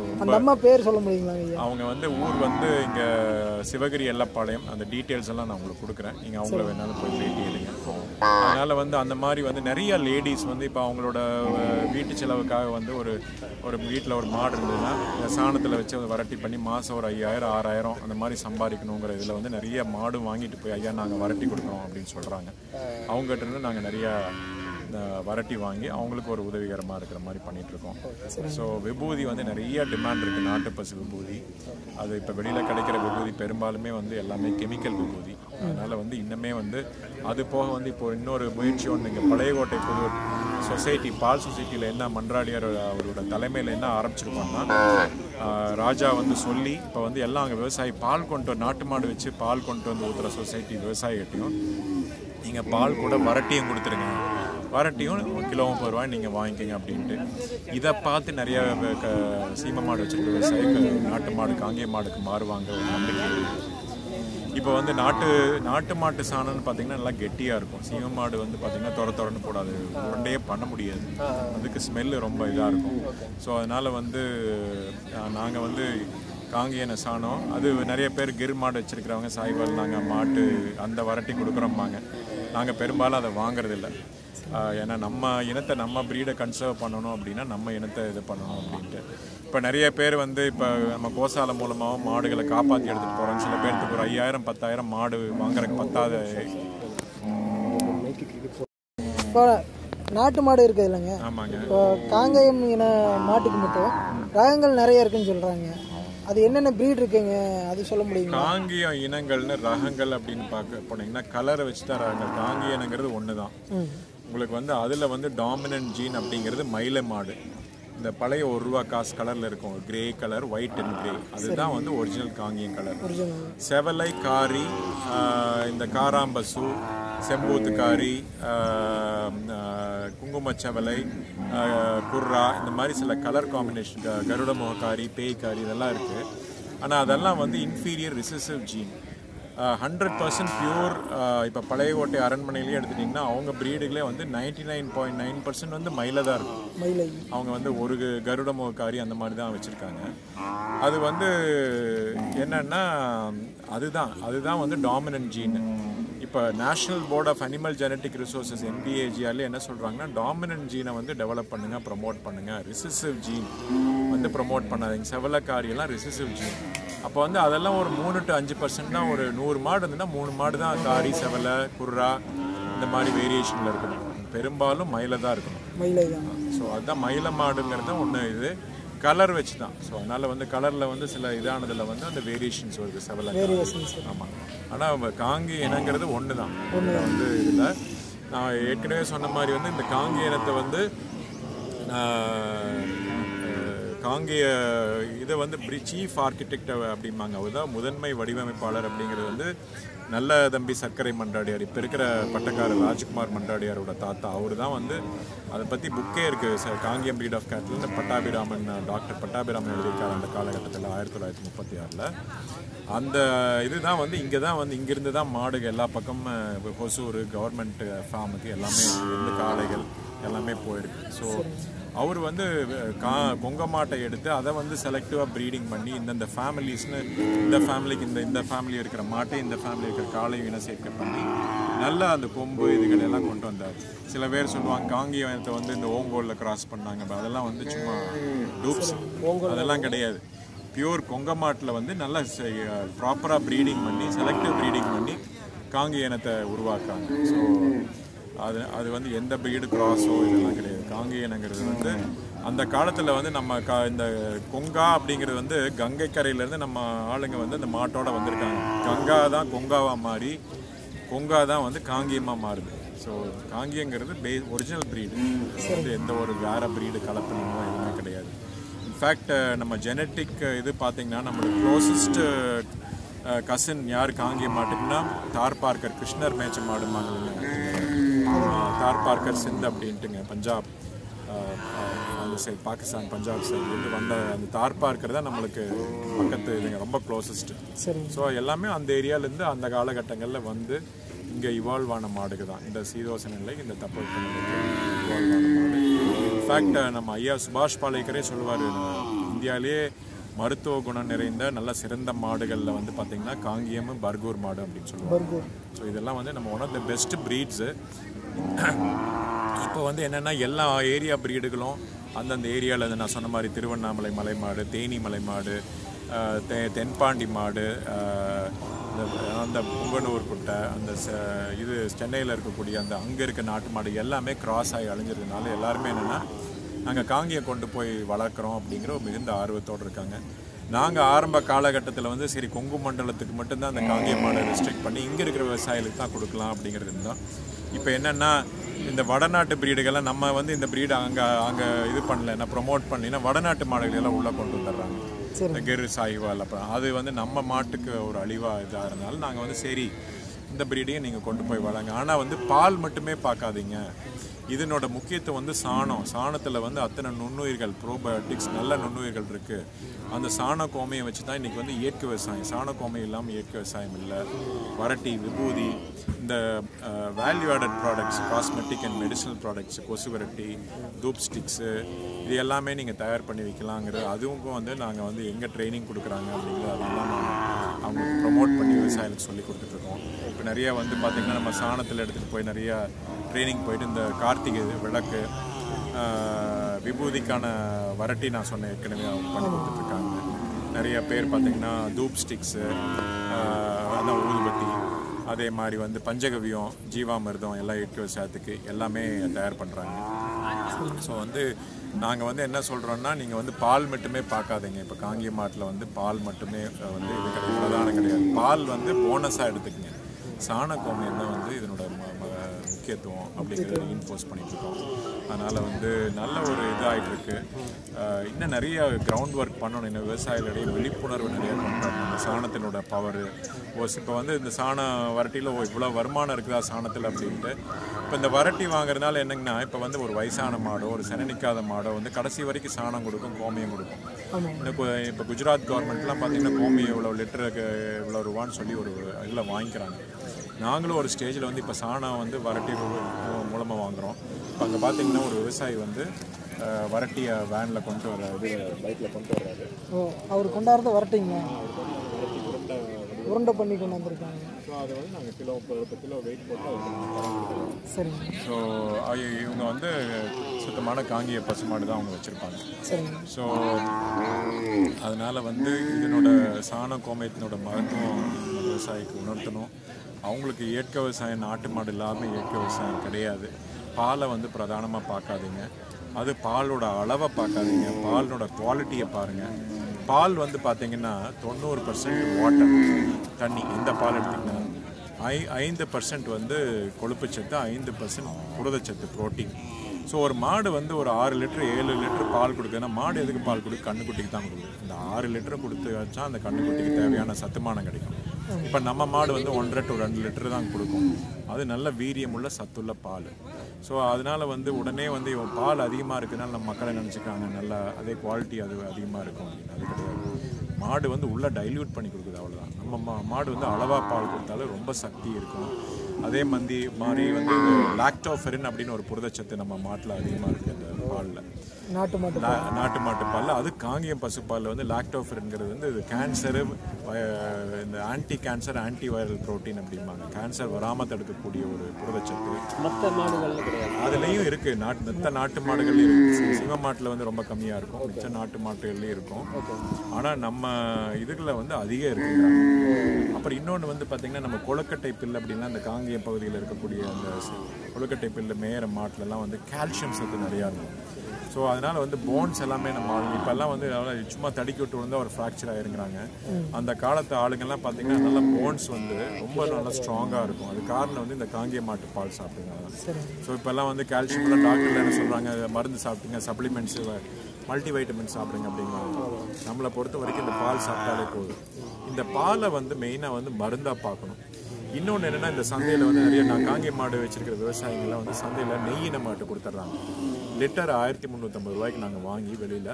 அவங்க வந்து ஊர் வந்து இங்க சிவகிரி எல்லப்பாளையம். அந்த டீட்டெயில்ஸ் எல்லாம் நான் உங்களுக்கு கொடுக்குறேன், நீங்க அவங்கள வேணாலும் போய் பேட்டி எடுங்க. அதனால வந்து அந்த மாதிரி வந்து நிறைய லேடிஸ் வந்து இப்போ அவங்களோட வீட்டு செலவுக்காக வந்து ஒரு வீட்டில் ஒரு மாடு இருந்ததுன்னா சாணத்தில் வச்சு வரட்டி பண்ணி மாதம் ஒரு 5,000 6,000 அந்த மாதிரி சம்பாதிக்கணுங்கிற இதில் வந்து நிறைய மாடு வாங்கிட்டு போய் ஐயா நாங்கள் வரட்டி கொடுக்குறோம் அப்படின்னு சொல்கிறாங்க. அவங்ககிட்ட இருந்து நாங்கள் நிறையா வரட்டி வாங்கி அவங்களுக்கு ஒரு உதவிகரமாக இருக்கிற மாதிரி பண்ணிகிட்ருக்கோம். ஸோ விபூதி வந்து நிறைய டிமாண்ட் இருக்குது. நாட்டு பசு விபூதி அது இப்போ வெளியில் கிடைக்கிற விபூதி பெரும்பாலுமே வந்து எல்லாமே கெமிக்கல் விபூதி. அதனால் வந்து இன்னுமே வந்து அது போக வந்து இப்போ இன்னொரு முயற்சி ஒன்று இங்கே பழையகோட்டை புது சொசைட்டி பால் சொசைட்டியில் என்ன மன்றாடியார் அவரோட தலைமையில் என்ன ஆரம்பிச்சிருக்கோம்னா ராஜா வந்து சொல்லி இப்போ வந்து எல்லாம் அங்கே விவசாயி பால் நாட்டு மாடு வச்சு பால் கொண்டு வந்து ஊற்றுற சொசைட்டி விவசாயிகிட்டையும் நீங்கள் பால் கூட வரட்டியும் கொடுத்துருங்க, வரட்டியும் கிலோ 30 ரூபாய் நீங்கள் வாங்கிக்கிங்க அப்படின்ட்டு. இதை பார்த்து நிறைய சீம மாடு வச்சுருக்க விவசாயிகள் நாட்டு மாடு காங்கேய மாடுக்கு மாறுவாங்க ஒரு நம்பிக்கை. இப்போ வந்து நாட்டு மாட்டு சாணம்னு பார்த்தீங்கன்னா நல்லா கெட்டியாக இருக்கும். சீம மாடு வந்து பார்த்திங்கன்னா தொடர்ந்து போடாது, உருண்டையே பண்ண முடியாது, அதுக்கு ஸ்மெல்லு ரொம்ப இதாக இருக்கும். ஸோ அதனால் வந்து நாங்கள் வந்து காங்கேயன சாணம் அது நிறைய பேர் கிர் மாடு வச்சுருக்கிறவங்க சாய்வால் நாங்கள் மாட்டு அந்த வரட்டி கொடுக்குறோம்பாங்க. நாங்கள் பெரும்பாலும் அதை வாங்குறதில்லை. ஏன்னா நம்ம இனத்தை நம்ம ப்ரீடை கன்சர்வ் பண்ணணும் அப்படின்னா நம்ம இனத்தை இது பண்ணணும் அப்படின்ட்டு. இப்போ நிறைய பேர் வந்து இப்போ நம்ம கோசாலை மூலமாகவும் மாடுகளை காப்பாற்றி எடுத்துகிட்டு போகிறோம். சில பேர்த்துக்கு ஒரு 5,000 10,000 மாடு வாங்குறதுக்கு பத்தாத. நாட்டு மாடு இருக்குது இல்லைங்க. ஆமாங்க. இப்போ காங்கேயம் இன மாட்டுக்கு மட்டும் ரகங்கள் நிறைய இருக்குன்னு சொல்கிறாங்க. அது என்னென்ன ப்ரீட் இருக்குங்க, அது சொல்ல முடியுமா? காங்கேயம் இனங்கள்னு ரகங்கள் அப்படின்னு பார்க்க போனீங்கன்னா கலரை வச்சு தான் ரகங்கள். காங்கேய இனங்கிறது ஒன்று தான். உங்களுக்கு வந்து அதில் வந்து டாமினன்ட் ஜீன் அப்படிங்கிறது மயிலை மாடு. இந்த பழைய ₹1 காசு கலரில் இருக்கும், grey colour, white and grey, அதுதான் வந்து ஒரிஜினல் காங்கேயம் கலர். செவலை, காரி, இந்த காராம்பசு, செம்பூத்துக்காரி, குங்குமச்சவலை, குர்ரா, இந்த மாதிரி சில கலர் காம்பினேஷன், கருட முகக்காரி, பேய்க்காரி இதெல்லாம் இருக்குது. ஆனால் அதெல்லாம் வந்து இன்ஃபீரியர் ரிசசிவ் ஜீன். 100% பியூர். இப்போ பழையகோட்டை அரண்மனையிலேயே எடுத்துட்டிங்கன்னா அவங்க ப்ரீடுகளே வந்து 99.9% வந்து மயில தான் இருக்கும். அவங்க வந்து ஒரு கருட முகக்காரி அந்த மாதிரி தான் வச்சுருக்காங்க. அது வந்து என்னன்னா அதுதான் வந்து டாமினன்ட் ஜீன். இப்போ national board of animal genetic resources NBAGRல என்ன சொல்கிறாங்கன்னா, டாமினன்ட் ஜீனை வந்து டெவலப் பண்ணுங்கள், ப்ரமோட் பண்ணுங்கள், ரிசசிவ் ஜீன் வந்து ப்ரமோட் பண்ணாதீங்க. செவலக்காரியெல்லாம் ரிசசிவ் ஜீன். அப்போ வந்து அதெல்லாம் ஒரு 3 to 5% தான். ஒரு 100 மாடு இருந்ததுன்னா 3 மாடு தான் காரி, செவலை, குர்ரா இந்த மாதிரி வேரியேஷனில் இருக்கணும். பெரும்பாலும் மயில தான் இருக்கணும். ஸோ அதுதான் மயில மாடுங்கிறது ஒன்று. இது கலர் வச்சு தான். ஸோ அதனால் வந்து கலரில் வந்து சில இதானதில் வந்து அந்த வேரியேஷன்ஸ் வருது, செவலை. ஆமாம். ஆனால் காங்கேய இனங்கிறது ஒன்று தான். வந்து இதில் நான் ஏற்கனவே சொன்ன மாதிரி வந்து இந்த காங்கேய இனத்தை வந்து காங்கேய இதை வந்து சீஃப் ஆர்கிடெக்ட் அப்படிம்பாங்க. அவர் தான் முதன்மை வடிவமைப்பாளர் அப்படிங்கிறது வந்து நல்ல தம்பி சர்க்கரை மன்றாடியார், இப்போ இருக்கிற பட்டக்காரர் ராஜ்குமார் மன்றாடியாரோட தாத்தா. அவர் தான் வந்து அதை பற்றி புக்கே இருக்குது, காங்கேயம் ப்ரீட் ஆஃப் கேட்டில். பட்டாபிராமன், டாக்டர் பட்டாபிராமன் எழுதியிருக்காரு அந்த காலகட்டத்தில் 1936. அந்த இதுதான் வந்து இங்கே தான் வந்து இங்கேருந்து தான் மாடுகள் எல்லா பக்கமும் ஹொசூர் கவர்மெண்ட் ஃபார்முக்கு எல்லாமே இருந்து காளைகள் எல்லாமே போயிருக்கு. ஸோ அவர் வந்து கொங்க மாட்டை எடுத்து அதை வந்து செலக்டிவாக ப்ரீடிங் பண்ணி இந்தந்த ஃபேமிலிஸ்னு, இந்த ஃபேமிலிக்கு இந்த ஃபேமிலி இருக்கிற மாட்டை, இந்த ஃபேமிலி இருக்கிற காளையும் இன சேர்க்கை பண்ணி நல்லா அந்த கொம்பு இதுகள் எல்லாம் கொண்டு வந்தார். சில பேர் சொல்லுவாங்க காங்கேயத்தை வந்து இந்த ஓங்கோலில் கிராஸ் பண்ணாங்க. அதெல்லாம் வந்து சும்மா டூப்ஸ், அதெல்லாம் கிடையாது. பியூர் கொங்க மாட்டில் வந்து நல்லா ப்ராப்பராக ப்ரீடிங் பண்ணி, செலக்டிவ் ப்ரீடிங் பண்ணி காங்கேய இனத்தை உருவாக்குறாங்க. ஸோ அது வந்து எந்த ப்ரீடு கிராஸோ இதெல்லாம் கிடையாது. காங்கேய இனங்கிறது வந்து அந்த காலத்தில் வந்து நம்ம இந்த கொங்கா அப்படிங்கிறது வந்து கங்கை கரையிலேருந்து நம்ம ஆளுங்க வந்து அந்த மாட்டோட வந்திருக்காங்க. கங்கா தான் கொங்காவாக மாறி, கொங்கா தான் வந்து காங்கேயமாக மாறுது. ஸோ காங்கேயங்கிறது ஒரிஜினல் ப்ரீடு. வந்து எந்த ஒரு வேற ப்ரீடு கலப்பினமோ எதுவுமே கிடையாது. இன்ஃபேக்ட் நம்ம ஜெனட்டிக் இது பார்த்திங்கன்னா நம்மளுக்கு க்ளோசஸ்ட் கசின் யார் காங்கேய மாட்டுக்குன்னா தார் பார்க்கர், கிருஷ்ணர் மேய்ச்ச மாடுமாங்க. தார் பார்க்கர் சிந்த் அப்படின்ட்டுங்க, பஞ்சாப் அந்த சைடு, பாகிஸ்தான் பஞ்சாப் சைட்லேருந்து வந்த அந்த தார் பார்க்கர் தான் நம்மளுக்கு பக்கத்து இதுங்க, ரொம்ப க்ளோசஸ்ட்டு. ஸோ எல்லாமே அந்த ஏரியாவிலேருந்து அந்த காலகட்டங்களில் வந்து இங்கே இவால்வ் ஆன மாடுக்கு தான். இந்த சீதோசன நிலைக்கு, இந்த தட்பவெப்ப நிலைக்கு இவால்வ் ஆன மாடு. இன்ஃபேக்ட் நம்ம ஐயா சுபாஷ் பாலேக்கரே சொல்லுவார், இந்தியாவிலேயே மருத்துவ குணம் நிறைந்த நல்ல சிறந்த மாடுகளில் வந்து பார்த்திங்கன்னா காங்கேயம், பர்கூர் மாடு அப்படின்னு சொல்லுவாங்க. ஸோ இதெல்லாம் வந்து நம்ம one of the best breeds. இப்போ வந்து என்னென்னா எல்லா ஏரியா ப்ரீடுகளும் அந்தந்த ஏரியாவில் நான் சொன்ன மாதிரி திருவண்ணாமலை மலை மாடு, தேனி மலை மாடு, தென்பாண்டி மாடு, அந்த புங்கனூர் குட்டை, அந்த இது சென்னையில் இருக்கக்கூடிய அந்த அங்கே இருக்க நாட்டு மாடு எல்லாமே கிராஸ் ஆகி அழிஞ்சிருந்தனால எல்லாருமே என்னென்னா நாங்கள் காங்கேயம் கொண்டு போய் வளர்க்குறோம் அப்படிங்கிற ஒரு மிகுந்த ஆர்வத்தோடு இருக்காங்க. நாங்கள் ஆரம்ப காலகட்டத்தில் வந்து சரி கொங்கு மண்டலத்துக்கு மட்டும்தான் அந்த காங்கேய மாடை ரெஸ்ட்ரிக்ட் பண்ணி இங்கே இருக்கிற விவசாயிகளுக்கு தான் கொடுக்கலாம் அப்படிங்கிறது தான். இப்போ என்னென்னா இந்த வடநாட்டு ப்ரீடுகள்லாம் நம்ம வந்து இந்த ப்ரீடை அங்கே இது பண்ணலைன்னா ப்ரொமோட் பண்ணினா வடநாட்டு மாடுகளெல்லாம் உள்ளே கொண்டு வந்துடுறாங்க. இந்த கெரு சாய்வால் அப்புறம் அது வந்து நம்ம மாட்டுக்கு ஒரு அழிவாக இதாக இருந்தாலும் நாங்கள் வந்து சரி இந்த ப்ரீடையும் நீங்கள் கொண்டு போய் வளங்க. ஆனால் வந்து பால் மட்டுமே பார்க்காதீங்க, இதனோட முக்கியத்துவம் வந்து சாணத்தில் வந்து அத்தனை நுண்ணுயிர்கள், ப்ரோபயோட்டிக்ஸ், நல்ல நுண்ணுயிர்கள் இருக்குது. அந்த சாண கோமையை வச்சு தான் இன்றைக்கி வந்து இயற்கை விவசாயம். சாண கோமை இல்லாமல் இயற்கை விவசாயம் இல்லை. வரட்டி, விபூதி, இந்த value added products, cosmetic and medicinal products, கொசு வரட்டி, தூப் ஸ்டிக்ஸு, இது எல்லாமே நீங்கள் தயார் பண்ணி வைக்கலாங்கிறது. அதுவும் வந்து நாங்கள் வந்து எங்கே ட்ரைனிங் கொடுக்குறாங்க அப்படிங்கிறது அதெல்லாம் நாங்கள் அவங்களுக்கு ப்ரொமோட் பண்ணி விவசாயிகளுக்கு சொல்லி கொடுத்துட்ருக்கோம். இப்போ நிறையா வந்து பார்த்திங்கன்னா நம்ம சாணத்தில் எடுத்துகிட்டு போய் நிறையா ட்ரைனிங் போயிட்டு இந்த கார்த்திகை விளக்கு, விபூதிக்கான வரட்டி நான் சொன்னேன் ஏற்கனவே அவங்க பண்ணி கொடுத்துட்ருக்காங்க. நிறைய பேர் பார்த்திங்கன்னா தூப் ஸ்டிக்ஸு, அதான் ஊதுபத்தி, அதே மாதிரி வந்து பஞ்சகவியம், ஜீவாமிர்தம் எல்லாம் இயற்கை விவசாயத்துக்கு எல்லாமே தயார் பண்ணுறாங்க. ஸோ வந்து நாங்கள் வந்து என்ன சொல்கிறோன்னா, நீங்கள் வந்து பால் மட்டுமே பார்க்காதீங்க. இப்போ காங்கேயம் மாட்டில் வந்து பால் மட்டுமே வந்து இது கிடையாது, பிரதானம் கிடையாது. பால் வந்து போனஸாக எடுத்துக்கங்க. சாண கோமியம் தான் வந்து இதனோட முக்கியத்துவம் அப்படிங்கிறத இன்ஃபோர்ஸ் பண்ணிட்டுருக்கோம். அதனால் வந்து நல்ல ஒரு இதாகிட்டு இருக்கு. இன்னும் நிறைய கிரவுண்ட் ஒர்க் பண்ணணும். இன்னும் விவசாயிகளிடையே விழிப்புணர்வு நிறைய கொண்டு வரணும். இந்த சாணத்தினோட பவர் இப்போ வந்து இந்த சாண வரட்டியில் இவ்வளோ வருமானம் இருக்குதா சாணத்தில் அப்படின்ட்டு. இப்போ இந்த வரட்டி வாங்குறதுனால என்னங்கன்னா, இப்போ வந்து ஒரு வயசான மாடோ ஒரு செனை நிற்காத மாடோ வந்து கடைசி வரைக்கும் சாணம் கொடுக்கும், கோமியம் கொடுக்கும். இப்போ குஜராத் கவர்மெண்ட்லாம் பார்த்தீங்கன்னா கோமியம் இவ்வளோ லிட்டருக்கு இவ்வளோ ரூபான்னு சொல்லி ஒரு இதில் வாங்கிக்கிறாங்க. நாங்களும் ஒரு ஸ்டேஜில் வந்து இப்போ சாணம் வந்து வரட்டி மூலமாக வாங்குகிறோம். இப்போ அங்கே பார்த்தீங்கன்னா ஒரு விவசாயி வந்து வரட்டியை வேனில் கொண்டு வர்றாரு, பைக்கில் கொண்டு வர்றாரு. அவர் கொண்டாடுறத வரட்டிங்க உருண்டை பண்ணி கொண்டு வந்திருக்காங்க. ஸோ அதை வந்து நாங்கள் கிலோ 30 கிலோ வெயிட் போட்டு சரிங்க. ஸோ இவங்க வந்து சுத்தமான காங்கிய பசுமாடு தான் அவங்க வச்சுருப்பாங்க. சரிங்க. ஸோ அதனால் வந்து இதனோட சாண கோமயத்தினோட மகத்துவம் விவசாயிக்கு உணர்த்தணும். அவங்களுக்கு இயற்கை விவசாயம், நாட்டு மாடு இல்லாமல் இயற்கை விவசாயம் கிடையாது. பாலை வந்து பிரதானமாக பார்க்காதீங்க. அது பாலோட அளவை பார்க்காதீங்க, பாலோட குவாலிட்டியை பாருங்கள். பால் வந்து பார்த்தீங்கன்னா 90% வாட்டர், தண்ணி. இந்த பால் எடுத்திங்கன்னா 5% வந்து கொழுப்புச்சத்து, 5% புரதச்சத்து, புரோட்டீன். ஸோ ஒரு மாடு வந்து ஒரு 6 லிட்டர் 7 லிட்டர் பால் கொடுக்குதுன்னா, மாடு எதுக்கு பால் கொடுக்கு? கண்ணுக்குட்டிக்கு தான் கொடுக்குது. இந்த 6 லிட்டர் கொடுத்து வச்சா அந்த கண்ணுக்குட்டிக்கு தேவையான சத்துமானம் கிடைக்கும். இப்போ நம்ம மாடு வந்து 1.5 to 2 லிட்டர் தான் கொடுக்கும். அது நல்ல வீரியமுள்ள சத்துள்ள பால். ஸோ அதனால் வந்து உடனே வந்து இவன் பால் அதிகமாக இருக்குதுனால நம்ம மக்களை நினச்சிக்காங்க நல்லா அதே குவாலிட்டி அது அதிகமாக இருக்கும் அப்படின்னு. அது கிடையாது. மாடு வந்து உள்ளே டைல்யூட் பண்ணி கொடுக்குது, அவ்வளோதான். நம்ம மாடு வந்து அளவாக பால் கொடுத்தாலும் ரொம்ப சக்தி இருக்கும். அதே மாதிரி வந்து லாக்டோஃபெரின் அப்படின்னு ஒரு புரதச்சத்து நம்ம மாட்டில் அதிகமாக இருக்குது அந்த பாலில். நாட்டு மாட்டு பாலில் அது காங்கேயம் பசுப்பாலில் வந்து லாக்டோஃபெரின்ங்கிறது வந்து இது கேன்சரு, இந்த anti cancer, anti viral protein அப்படிம்பாங்க. கேன்சர் வராமல் தடுக்கக்கூடிய ஒரு புரதச்சத்து. மற்ற மாடுகளில் கிடையாது. அதுலேயும் இருக்குது. மற்ற நாட்டு மாடுகள்லையும் இருக்குது. சிவ மாட்டில் வந்து ரொம்ப கம்மியாக இருக்கும், மிச்ச நாட்டு மாட்டுகள்லேயும் இருக்கும். ஆனால் நம்ம இதுகளில் வந்து அதிகம் இருக்குங்கிறாங்க. அப்புறம் இன்னொன்று வந்து பார்த்திங்கன்னா, நம்ம கொழுக்கட்டை பில் அப்படின்னா அந்த காங்கேயம் பகுதியில் இருக்கக்கூடிய அந்த கொழுக்கட்டை பில்லு மேயிற மாட்டிலலாம் வந்து கால்சியம் சத்து நிறையா இருக்கும். ஸோ அதனால் வந்து போன்ஸ் எல்லாமே நம்ம இப்போல்லாம் வந்து சும்மா தடுக்கி விட்டு விழுந்தால் ஒரு ஃப்ராக்சர் ஆகிருங்கிறாங்க. அந்த காலத்து ஆளுங்கள்லாம் பார்த்திங்கன்னா நல்லா போன்ஸ் வந்து ரொம்ப நல்லா ஸ்ட்ராங்காக இருக்கும். அது காரணம் வந்து இந்த காங்கேய மாட்டு பால் சாப்பிடுங்க. ஸோ இப்போல்லாம் வந்து கால்சியம்லாம் டாக்டரில் என்ன சொல்கிறாங்க, மருந்து சாப்பிட்டுங்க, சப்ளிமெண்ட்ஸு, மல்டி வைட்டமின் சாப்பிடுங்க அப்படிங்கிறாங்க. நம்மளை பொறுத்த வரைக்கும் இந்த பால் சாப்பிட்டாலே போதும். இந்த பாலை வந்து மெயினாக வந்து மருந்தாக பார்க்கணும். இன்னொன்று என்னென்னா, இந்த சந்தையில் வந்து நிறைய காங்கேய மாடு வச்சுருக்கிற விவசாயிகள்லாம் வந்து சந்தையில் நெய் நம்மகிட்ட கொடுத்துட்றாங்க. லிட்டர் 1350 ரூபாய்க்கு நாங்கள் வாங்கி வெளியில்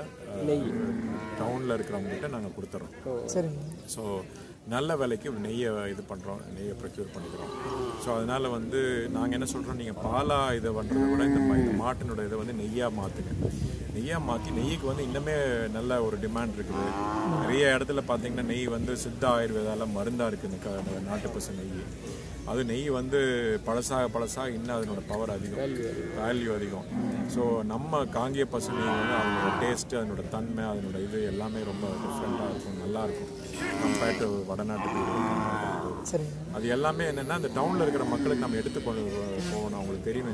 டவுனில் இருக்கிறவங்ககிட்ட நாங்கள் கொடுத்துட்றோம். சரிங்க. ஸோ நல்ல விலைக்கு நெய்யை இது பண்ணுறோம், நெய்யை ப்ரொக்யூர் பண்ணிக்கிறோம். ஸோ அதனால் வந்து நாங்கள் என்ன சொல்கிறோம், நீங்கள் பாலாக இதை பண்ணுறதை விட இந்த மாட்டினோட இதை வந்து நெய்யாக மாற்றுங்க. நெய்யாக மாற்றி நெய்யுக்கு வந்து இன்னுமே நல்ல ஒரு டிமாண்ட் இருக்குது. நிறைய இடத்துல பார்த்தீங்கன்னா நெய் வந்து சித்த ஆயுர்வேதால மருந்தாக இருக்குது. இந்த நாட்டு பசு நெய், அது நெய் வந்து பழசாக இன்னும் அதனோட பவர் அதிகம், வேல்யூ அதிகம். ஸோ நம்ம காங்கேய பசு நெய் வந்து அதனோட டேஸ்ட்டு, அதனோட தன்மை, அதனோட இது எல்லாமே ரொம்ப டிஃப்ரெண்ட்டாக இருக்கும், நல்லாயிருக்கும் கம்பேர்ட் டு வடநாட்டு. அது எல்லாமே என்னென்னா, இந்த டவுனில் இருக்கிற மக்களுக்கு நம்ம எடுத்துக்கொண்டு போகணும். அவங்களுக்கு தெரியும்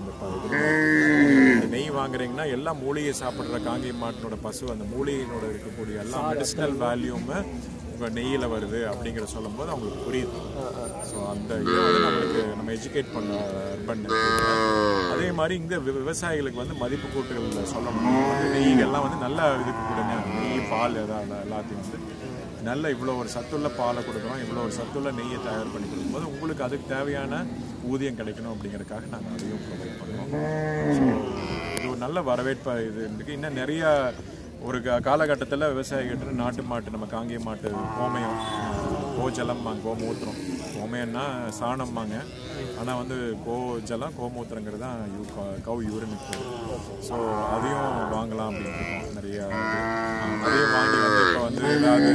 இந்த நெய் வாங்குறீங்கன்னா எல்லாம் மூலிகை சாப்பிட்ற காங்கேய மாட்டினோட பசு, அந்த மூலிகையினோட இருக்கக்கூடிய எல்லா மெடிசினல் வேல்யூமே உங்கள் நெய்யில் வருது அப்படிங்கிற சொல்லும் போது அவங்களுக்கு புரியுது. ஸோ அந்த இதை வந்து நம்ம எஜுகேட் பண்ண அதே மாதிரி இங்கே விவசாயிகளுக்கு வந்து மதிப்பு கூட்டுகள் சொல்லணும். நெய்கள்லாம் வந்து நல்ல இதுக்கு கொடுங்க, நெய் பால் எல்லாத்தையும் வந்து நல்ல இவ்வளோ ஒரு சத்துள்ள பாலை கொடுக்குறோம், இவ்வளோ ஒரு சத்துள்ள நெய்யை தயார் பண்ணி கொடுக்கும்போது உங்களுக்கு அதுக்கு தேவையான ஊதியம் கிடைக்கணும் அப்படிங்கிறதுக்காக நாங்கள் அதையும் ப்ரொவைட் பண்ணுறோம். ஸோ இது ஒரு நல்ல வரவேற்பு இது இருக்குது. இன்னும் நிறையா ஒரு காலகட்டத்தில் விவசாயிகிட்ட நாட்டு மாட்டு, நம்ம காங்கேய மாட்டு கோமயம், கோஜலம்பாங்க, கோமூத்திரம். கோமயம்னா சாணம்பாங்க, ஆனால் வந்து கோஜலம், கோமூத்திரங்கிறது தான் கவ் யூரினுக்கு. ஸோ அதையும் வாங்கலாம் அப்படின்னு இருக்கோம் நிறையா. அதையும் வாங்கி வந்து இப்போ வந்து ஏதாவது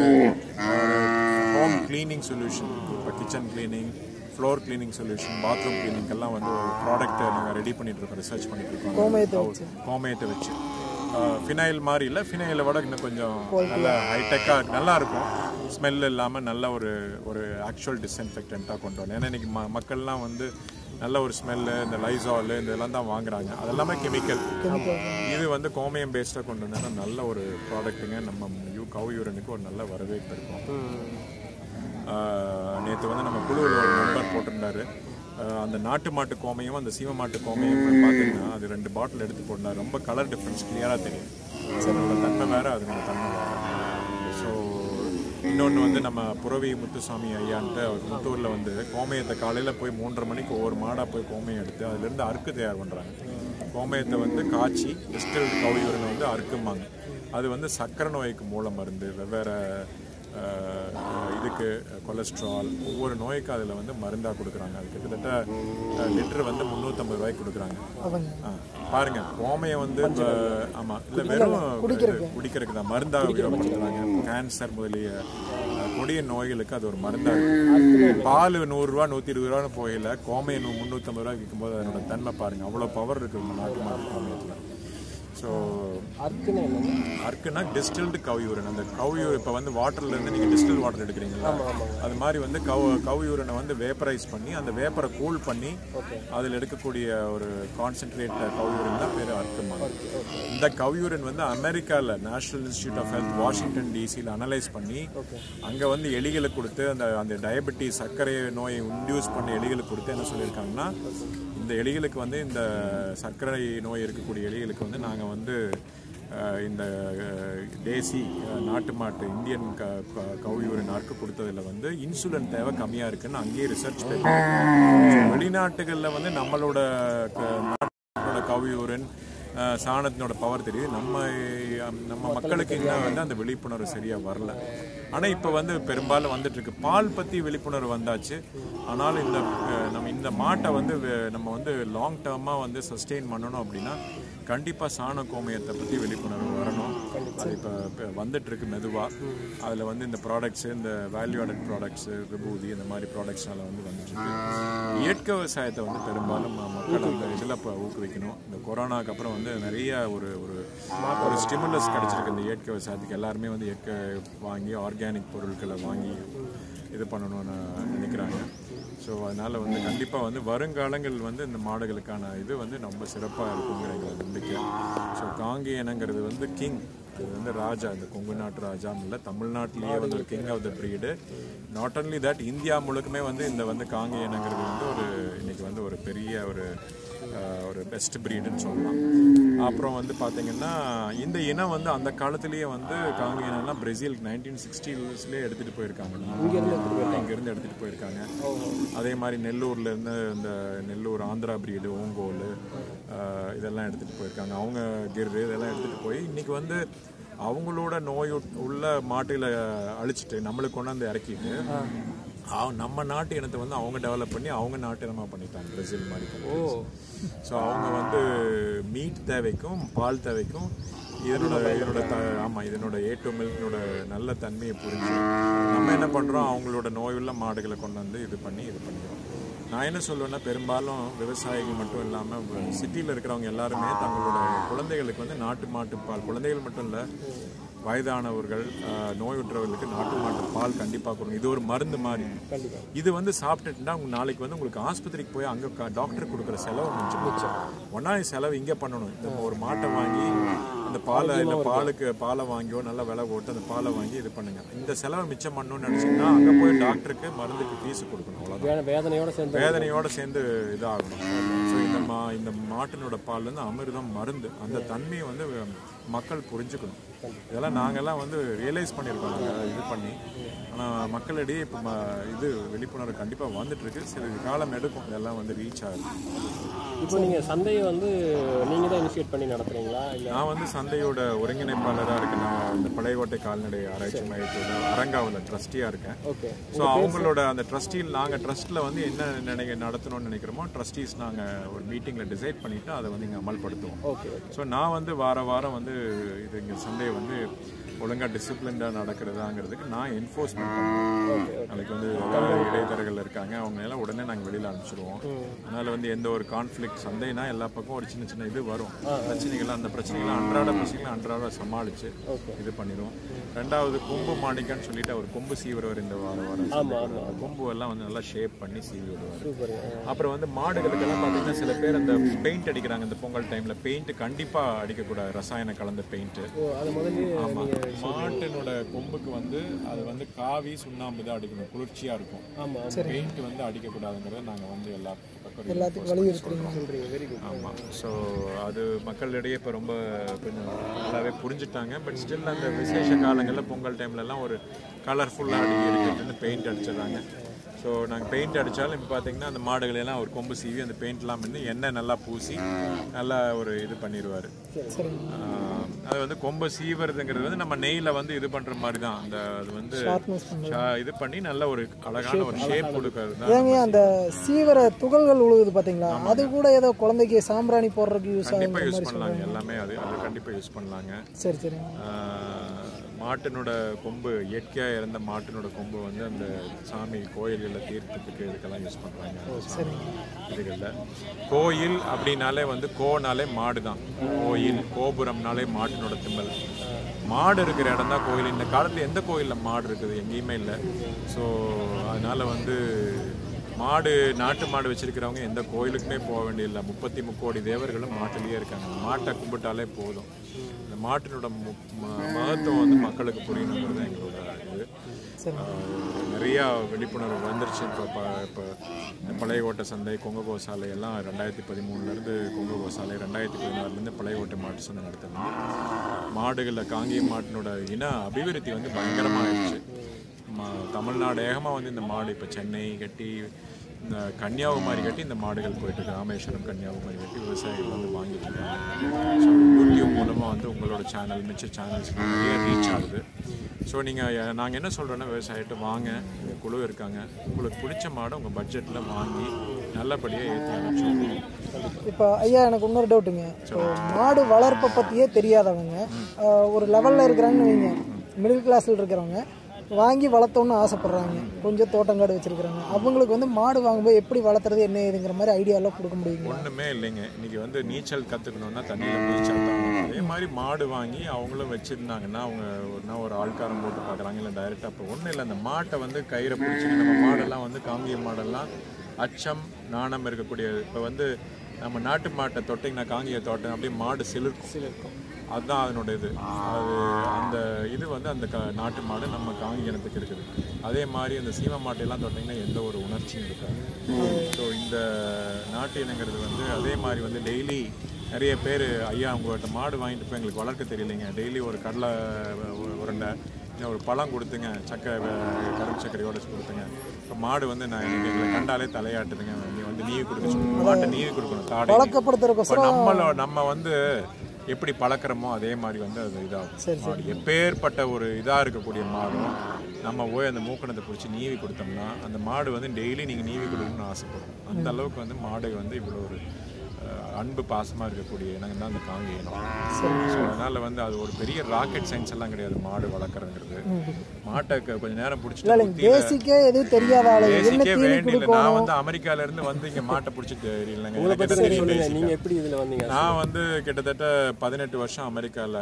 ஹோம் கிளீனிங் சொல்யூஷன், இப்போ kitchen cleaning, floor cleaning solution, bathroom கிளீனிங்கெல்லாம் வந்து ஒரு ப்ராடக்ட்டை நாங்கள் ரெடி பண்ணிகிட்ருக்கோம், ரிசர்ச் பண்ணிகிட்ருக்கோம் கோமயத்தை வச்சு. ஃபினைல் மாதிரி இல்லை, ஃபினைலை விட இன்னும் கொஞ்சம் நல்லா ஹைடெக்காக நல்லா இருக்கும். ஸ்மெல் இல்லாமல் நல்ல ஒரு ஆக்சுவல் டிஸ்இன்ஃபெக்டண்ட்டாக கொண்டு வரணும். ஏன்னா இன்றைக்கி மக்கள்லாம் வந்து நல்ல ஒரு ஸ்மெல்லு, இந்த லைசால் இந்த இதெல்லாம் தான் வாங்குறாங்க. அது எல்லாமே கெமிக்கல். இது வந்து கோமயம் பேஸ்டாக கொண்டு வந்தோம்னா நல்ல ஒரு ப்ராடக்ட்டுங்க. நம்ம கவு யூரனுக்கு ஒரு நல்ல வரவேற்பு இருக்கும். நேற்று வந்து நம்ம குழுவில் ஒரு நம்பர் போட்டிருந்தாரு. அந்த நாட்டு மாட்டு கோமையும் அந்த சீம மாட்டு கோமையும் பார்த்தீங்கன்னா அது 2 பாட்டில் எடுத்து போட்டார். ரொம்ப கலர் டிஃப்ரென்ஸ் கிளியராக தெரியும். அதனோட தன்மை வேறு, அதனோட தன்மை வேறு. ஸோ இன்னொன்று வந்து நம்ம புரவி முத்துசாமி ஐயான்ட்டு முத்தூரில் வந்து கோமயத்தை காலையில் போய் 3:30 மணிக்கு ஒவ்வொரு மாடாக போய் கோமயம் எடுத்து அதுலேருந்து அறுக்கு தயார் பண்ணுறாங்க. கோமயத்தை வந்து காய்ச்சி டிஸ்டில்டு கவு யூரினை வந்து அறுக்குமாங்க. அது வந்து சர்க்கரை நோய்க்கு மூல மருந்து, வெவ்வேறு இதுக்கு கொலஸ்ட்ரால், ஒவ்வொரு நோய்க்கு அதில் வந்து மருந்தாக கொடுக்குறாங்க. அது கிட்டத்தட்ட லிட்டர் வந்து 350 ரூபாய்க்கு கொடுக்குறாங்க. பாருங்க, கோமையை வந்து ஆமாம் இல்லை வெறும் குடிக்கிறதுக்கு தான் மருந்தாக உபயோகப்படுத்துகிறாங்க. கேன்சர் முதலிய கொடிய நோய்களுக்கு அது ஒரு மருந்தாக. பால் 100 ரூபா 120 ரூபான்னு போகல, கோமையை 350 ரூபாய்க்கு விற்கும்போது அதனோட தன்மை பாருங்கள், அவ்வளோ பவர் இருக்குது நாட்டு மாட்டு கோமயத்தில். ஸோ அர்க்குனா டிஸ்டில்டு கவு யூரின். அந்த கவு யூரின் இப்போ வந்து வாட்டர்லேருந்து நீங்கள் டிஸ்டில் வாட்டர் எடுக்கிறீங்களா, அது மாதிரி வந்து கவு யூரினை வந்து வேப்பரைஸ் பண்ணி அந்த வேப்பரை கூல் பண்ணி அதில் எடுக்கக்கூடிய ஒரு கான்சென்ட்ரேட் கவு யூரின் தான் பேர் அர்க்குமா. இந்த கவு யூரின் வந்து அமெரிக்காவில் national institute of health Washington டிசியில் அனலைஸ் பண்ணி அங்கே வந்து எலிகளுக்கு கொடுத்து அந்த டயபெட்டிஸ் சர்க்கரை நோயை இன்டியூஸ் பண்ண எலிகளுக்கு கொடுத்து என்ன சொல்லியிருக்காங்கன்னா, இந்த எலிகளுக்கு வந்து இந்த சர்க்கரை நோய் இருக்கக்கூடிய எலிகளுக்கு வந்து நாங்கள் வந்து இந்த தேசி நாட்டு மாட்டு இந்தியன் கவு யூரின் அறுக்கு கொடுத்ததில் வந்து இன்சுலின் தேவை கம்மியாக இருக்குன்னு அங்கேயே ரிசர்ச் பண்ணி வெளிநாட்டுகளில் வந்து நம்மளோட கவு யூரின் சாணத்தினோட பவர் தெரியுது. நம்ம மக்களுக்கு இன்னும் வந்து அந்த விழிப்புணர்வு சரியாக வரல. ஆனால் இப்போ வந்து பெரும்பாலும் வந்துட்டுருக்கு. பால் பற்றி விழிப்புணர்வு வந்தாச்சு. ஆனால் நம்ம இந்த மாட்டை வந்து நம்ம வந்து லாங் டேர்மாக வந்து சஸ்டெயின் பண்ணணும் அப்படின்னா கண்டிப்பாக சாண கோமயத்தை பற்றி விழிப்புணர்வு வரணும். அது இப்போ வந்துட்டுருக்கு மெதுவாக. அதில் வந்து இந்த ப்ராடக்ட்ஸு, இந்த வேல்யூ ஆடட் ப்ராடக்ட்ஸு, விபூதி, இந்த மாதிரி ப்ராடக்ட்ஸ்னால வந்து வந்துட்டுருக்கு. இயற்கை விவசாயத்தை வந்து பெரும்பாலும் மக்கள் அந்த இதில் இப்போ ஊக்குவிக்கணும். இந்த கொரோனாக்கு அப்புறம் வந்து நிறைய ஒரு ஸ்டிமுலஸ் கிடச்சிருக்கு இந்த இயற்கை விவசாயத்துக்கு. எல்லாருமே வந்து இயற்கை வாங்கி ஆர்கானிக் பொருட்களை வாங்கி இது பண்ணணும்னு நினைக்கிறாங்க. ஸோ அதனால் வந்து கண்டிப்பாக வந்து வருங்காலங்கள் வந்து இந்த மாடுகளுக்கான இது வந்து ரொம்ப சிறப்பாக இருக்குங்கிற நம்பிக்கை. ஸோ காங்கேயனங்கிறது வந்து கிங், அது வந்து ராஜா, இந்த கொங்கு நாட்டு ராஜான்னு இல்லை, தமிழ்நாட்டிலேயே வந்து ஒரு king of the breed. Not only that, India முழுக்குமே வந்து இந்த காங்கேயனங்கிறது வந்து இன்னைக்கு வந்து ஒரு பெரிய ஒரு பெஸ்ட் ப்ரீடுன்னு சொல்லலாம். அப்புறம் வந்து பார்த்தீங்கன்னா இந்த இனம் வந்து அந்த காலத்திலேயே வந்து காங்கேயனெல்லாம் பிரேசில் 1960ஸ்லேயே எடுத்துகிட்டு போயிருக்காங்க. இங்கேருந்து எடுத்துகிட்டு போயிருக்காங்க. அதே மாதிரி நெல்லூர்லேருந்து இந்த நெல்லூர் ஆந்திரா ப்ரீடு, ஓங்கோல், இதெல்லாம் எடுத்துகிட்டு போயிருக்காங்க. அவங்க கிர்ரு இதெல்லாம் எடுத்துகிட்டு போய் இன்றைக்கி வந்து அவங்களோட நோய் உள்ள மாட்டுகளை அழிச்சிட்டு நம்மளுக்கு கொண்டாந்து இறக்கிட்டு நம்ம நாட்டு இனத்தை வந்து அவங்க டெவலப் பண்ணி அவங்க நாட்டு இனமாக பண்ணிட்டாங்க பிரேசில் மாதிரி. ஸோ அவங்க வந்து மீட் தேவைக்கும் பால் தேவைக்கும் இதனோட A2 மில்கினோட நல்ல தன்மையை புரிஞ்சு நம்ம என்ன பண்ணுறோம், அவங்களோட நோயுள்ள மாடுகளை கொண்டு வந்து இது பண்ணிடுறோம். நான் என்ன சொல்லுவேன்னா, பெரும்பாலும் விவசாயிகள் மட்டும் இல்லாமல் சிட்டியில் இருக்கிறவங்க எல்லாருமே தங்களோட குழந்தைகளுக்கு வந்து நாட்டு மாட்டு பால், குழந்தைகள் மட்டும் இல்லை வயதானவர்கள், நோயுற்றவர்களுக்கு நாட்டு மாட்டு பால் கண்டிப்பாக கொடுங்க. இது ஒரு மருந்து மாதிரி. இது வந்து சாப்பிட்டுட்டுனா நாளைக்கு வந்து உங்களுக்கு ஆஸ்பத்திரிக்கு போய் அங்கே டாக்டர் கொடுக்குற செலவு மிச்சம். ஒன்றா செலவு இங்கே பண்ணணும். இந்த ஒரு மாட்டை வாங்கி அந்த பாலை இல்லை பாலை வாங்கியோ நல்லா விலை போட்டு அந்த பாலை வாங்கி இது பண்ணுங்க. இந்த செலவை மிச்சம் பண்ணணும்னு நினச்சிங்கன்னா அங்கே போய் டாக்டருக்கு மருந்துக்கு ஃபீஸ் கொடுக்கணும். அவ்வளோதான், வேதனையோடு சேர்ந்து இதாகணும். ஸோ இந்த மாட்டினோட பால் வந்து அமிர்தம், மருந்து. அந்த தன்மையை வந்து மக்கள் புரிஞ்சுக்கணும். இதெல்லாம் நாங்கள்லாம் வந்து ரியலைஸ் பண்ணியிருக்கோம் இது பண்ணி. ஆனால் மக்களிடையே இப்போ இது விழிப்புணர்வு கண்டிப்பாக வந்துட்டுருக்கு. சிறிது காலம் எடுக்கும் இதெல்லாம் வந்து ரீச் ஆகும். இப்போ நீங்கள் சந்தையை வந்து நீங்கள் தான் இனிஷியேட் பண்ணி நடத்துகிறீங்களா? நான் வந்து சந்தையோட ஒருங்கிணைப்பாளராக இருக்கேன். நான் இந்த பழையகோட்டை கால்நடை ஆராய்ச்சி மையத்தோட அரங்காவில் ட்ரஸ்டியாக இருக்கேன். ஓகே. ஸோ அவங்களோட அந்த ட்ரஸ்டியில் நாங்கள் ட்ரஸ்ட்டில் வந்து என்ன நடத்தணும்னு நினைக்கிறோமோ ட்ரஸ்டீஸ் நாங்கள் ஒரு மீட்டிங்கில் டிசைட் பண்ணிவிட்டு அதை வந்து இங்கே அமல்படுத்துவோம். ஓகே. ஸோ நான் வந்து வாரம் வந்து இது இங்கே சந்தையை வந்து ஒழுங்காக டிசிப்ளின்டாக நடக்கிறதாங்கிறதுக்கு நான் என்ஃபோர்ஸ்மெண்ட் பண்ணுவேன். நாளைக்கு வந்து இடைத்தரகர்கள் இருக்காங்க, அவங்க எல்லாம் உடனே நாங்கள் வெளியில் அனுப்பிச்சிடுவோம். அதனால் வந்து எந்த ஒரு கான்ஃப்ளிக்ட் சந்தைனா எல்லா பக்கம் ஒரு சின்ன சின்ன இது வரும் பிரச்சனைகள், அந்த பிரச்சனைகளை அன்றாட சமாளித்து இது பண்ணிடுவோம். ரெண்டாவது கொம்பு மாணிக்கான்னு சொல்லிட்டு அவர் கொம்பு சீவுறவர் இந்த வாரம் கொம்பு எல்லாம் வந்து நல்லா ஷேப் பண்ணி சீவி விடுவார். அப்புறம் வந்து மாடுகளுக்கெல்லாம் பார்த்தீங்கன்னா சில பேர் அந்த பெயிண்ட் அடிக்கிறாங்க. இந்த பொங்கல் டைமில் பெயிண்ட் கண்டிப்பாக அடிக்கக்கூடாது, ரசாயன கலந்த பெயிண்ட்டு. ஆமாம், மாட்டினோட கொம்புக்கு வந்து அது வந்து காவி சுண்ணாம்பு தான் அடிக்கணும், குளிர்ச்சியாக இருக்கும். பெயிண்ட் வந்து அடிக்கக்கூடாதுங்கிறத நாங்கள் வந்து எல்லாத்துக்கும் வலியுறுத்துறோம். ஆமாம், ஸோ அது மக்களிடையே இப்போ ரொம்ப கொஞ்சம் நல்லாவே புரிஞ்சுட்டாங்க. பட் ஸ்டில் அந்த விசேஷ காலங்களில் பொங்கல் டைம்லலாம் ஒரு கலர்ஃபுல்லாக இருக்கிறதுன்னு பெயிண்ட் அடிச்சிடுறாங்க. ஸோ நாங்கள் பெயிண்ட் அடித்தாலும் இப்போ பார்த்தீங்கன்னா அந்த மாடுகளெல்லாம் ஒரு கொம்பு சீவி அந்த பெயிண்ட்லாம் பண்ணி எண்ணெய் நல்லா பூசி நல்லா ஒரு இது பண்ணிடுவார். அது வந்து கொம்பு சீவுறதுங்கிறது வந்து நம்ம நெய்யில் வந்து இது பண்ணுற மாதிரி தான். அந்த அது வந்து இது பண்ணி நல்ல ஒரு அழகான ஒரு ஷேப் கொடுக்கறது தான். அந்த சீவர துகள்கள் உழுவுது பார்த்தீங்களா, அது கூட ஏதோ குழந்தைக்கு சாம்பிராணி போடுறதுக்கு கண்டிப்பாக யூஸ் பண்ணலாங்க. எல்லாமே அது கண்டிப்பாக யூஸ் பண்ணலாங்க. சரி சரி. மாட்டினோட கொம்பு இயற்கையாக இறந்த மாட்டினோட கொம்பு வந்து அந்த சாமி கோயில்களில் தீர்த்தத்துக்கு இதுக்கெல்லாம் யூஸ் பண்ணுறாங்க. இதுகளில் கோயில் அப்படின்னாலே வந்து கோனாலே மாடு தான். கோயில் கோபுரம்னாலே மாட்டினோட திம்பல். மாடு இருக்கிற இடம் தான் கோயில். இந்த காலத்தில் எந்த கோயிலில் மாடு இருக்குது? எங்கேயுமே இல்லை. ஸோ அதனால் வந்து மாடு, நாட்டு மாடு வச்சிருக்கிறவங்க எந்த கோயிலுக்குமே போக வேண்டியதில்லை. 33 கோடி தேவர்களும் மாட்டிலேயே இருக்காங்க. மாட்டை கும்பிட்டாலே போதும். இந்த மாட்டினோட மகத்துவம் வந்து மக்களுக்கு புரியணுங்கிறது எங்களோட இது. நிறையா விழிப்புணர்வு வந்துருச்சு. இப்போ பழைய கோட்டை சந்தை, கொங்கு கோசாலை எல்லாம் 2013 கொங்கு கோசாலை, 2016 பழைய கோட்டை மாட்டு சந்தை நடத்துறாங்க. மாடுகளில் காங்கேய மாட்டினோட இன அபிவிருத்தி வந்து பயங்கரமாகிடுச்சு. தமிழ்நாடு ஏகமாக வந்து இந்த மாடு இப்போ சென்னை கட்டி, இந்த கன்னியாகுமரி கட்டி இந்த மாடுகள் போயிட்டுருக்கு. ராமேஸ்வரம், கன்னியாகுமரி கட்டி விவசாயிகள் வந்து வாங்கிட்டு இருக்காங்க. ஸோ யூடியூப் மூலமாக வந்து உங்களோட சேனல், மிச்ச சேனல்ஸ் நிறைய ரீச் ஆகுது. ஸோ நாங்கள் என்ன சொல்கிறோன்னா, விவசாயிட்டு வாங்க, குழு இருக்காங்க, உங்களுக்கு பிடிச்ச மாடை உங்கள் பட்ஜெட்டில் வாங்கி நல்லபடியாக ஏற்றி அனுப்பிச்சோம். இப்போ ஐயா எனக்கு இன்னொரு டவுட்டுங்க. இப்போ மாடு வளர்ப்பை பற்றியே தெரியாதவங்க ஒரு லெவலில் இருக்கிறாங்கன்னு வைங்க, மிடில் கிளாஸில் இருக்கிறவங்க வாங்கி வளர்த்தோன்னு ஆசைப்பட்றாங்க, கொஞ்சம் தோட்டங்காடு வச்சுருக்கிறாங்க, அவங்களுக்கு வந்து மாடு வாங்கும்போது எப்படி வளர்த்துறது என்ன ஏதுங்கிற மாதிரி ஐடியாலாம் கொடுக்க முடியுங்க? ஒன்றுமே இல்லைங்க. இன்றைக்கி வந்து நீச்சல் கற்றுக்கணுன்னா தண்ணியில் நீச்சல் தான். அதே மாதிரி மாடு வாங்கி அவங்களும் வச்சுருந்தாங்கன்னா அவங்க ஒரு ஆள்காரம் போட்டு பார்க்குறாங்க, இல்லை டைரெக்டாக. இப்போ ஒன்றும் இல்லை, அந்த மாட்டை வந்து கயிறை பிடிச்சி நம்ம மாடெல்லாம் வந்து காங்கிய மாடெல்லாம் அச்சம் நாணம் இருக்கக்கூடிய. இப்போ வந்து நம்ம நாட்டு மாட்டை தொட்டிங்கன்னா காங்கிய தோட்டம் அப்படியே மாடு சிலிர்க்கும். அதுதான் அதனோட இது. அது அந்த இது வந்து அந்த நாட்டு மாடு நம்ம காங்கியனத்துக்கு இருக்குது. அதே மாதிரி அந்த சீம மாட்டையெல்லாம் தொட்டிங்கன்னா எந்த ஒரு உணர்ச்சியும் இருக்காது. ஸோ இந்த நாட்டு இனங்கிறது வந்து அதே மாதிரி வந்து டெய்லி நிறைய பேர், ஐயா உங்கள்கிட்ட மாடு வாங்கிட்டு போய் எங்களுக்கு வளர்க்க தெரியலைங்க, டெய்லி ஒரு கடலை உருண்டை, ஒரு பழம் கொடுத்துங்க, கரும்பு சர்க்கரையோட கொடுத்துங்க. இப்போ மாடு வந்து எங்களை கண்டாலே தலையாட்டுதுங்க, நீ வந்து நீவி கொடுக்க சொல்லணும், மாட்டை நீவி கொடுக்கணும். தாடை நம்ம வந்து எப்படி பழக்கிறோமோ அதே மாதிரி வந்து அது இதாகும். மாடு எப்பேற்பட்ட ஒரு இதாக இருக்கக்கூடிய மாடும் நம்ம போய் அந்த மூக்கணத்தை பிடிச்சி நீவி கொடுத்தோம்னா அந்த மாடு வந்து டெய்லி நீங்கள் நீவி கொடுக்கணும்னு ஆசைப்படும். அந்த அளவுக்கு வந்து மாடு வந்து இவ்வளோ ஒரு அன்பு பாசமாக இருக்கக்கூடிய இனங்கள் தான் அந்த காங்கேய இனம். ஸோ அதனால் வந்து அது ஒரு பெரிய ராக்கெட் சயின்ஸ் எல்லாம் கிடையாது மாடு வளர்க்குறதுங்கிறது. மாட்டை கொஞ்சம் நேரம் பிடிச்சிட்டு பேசிக்கே எதுவும் தெரியாத பேசிக்கே வேண்டியில்லை. நான் வந்து அமெரிக்காவிலேருந்து வந்து இங்கே மாட்டை பிடிச்சிட்டு தெரியலங்க. நான் வந்து கிட்டத்தட்ட 18 வருஷம் அமெரிக்காவில்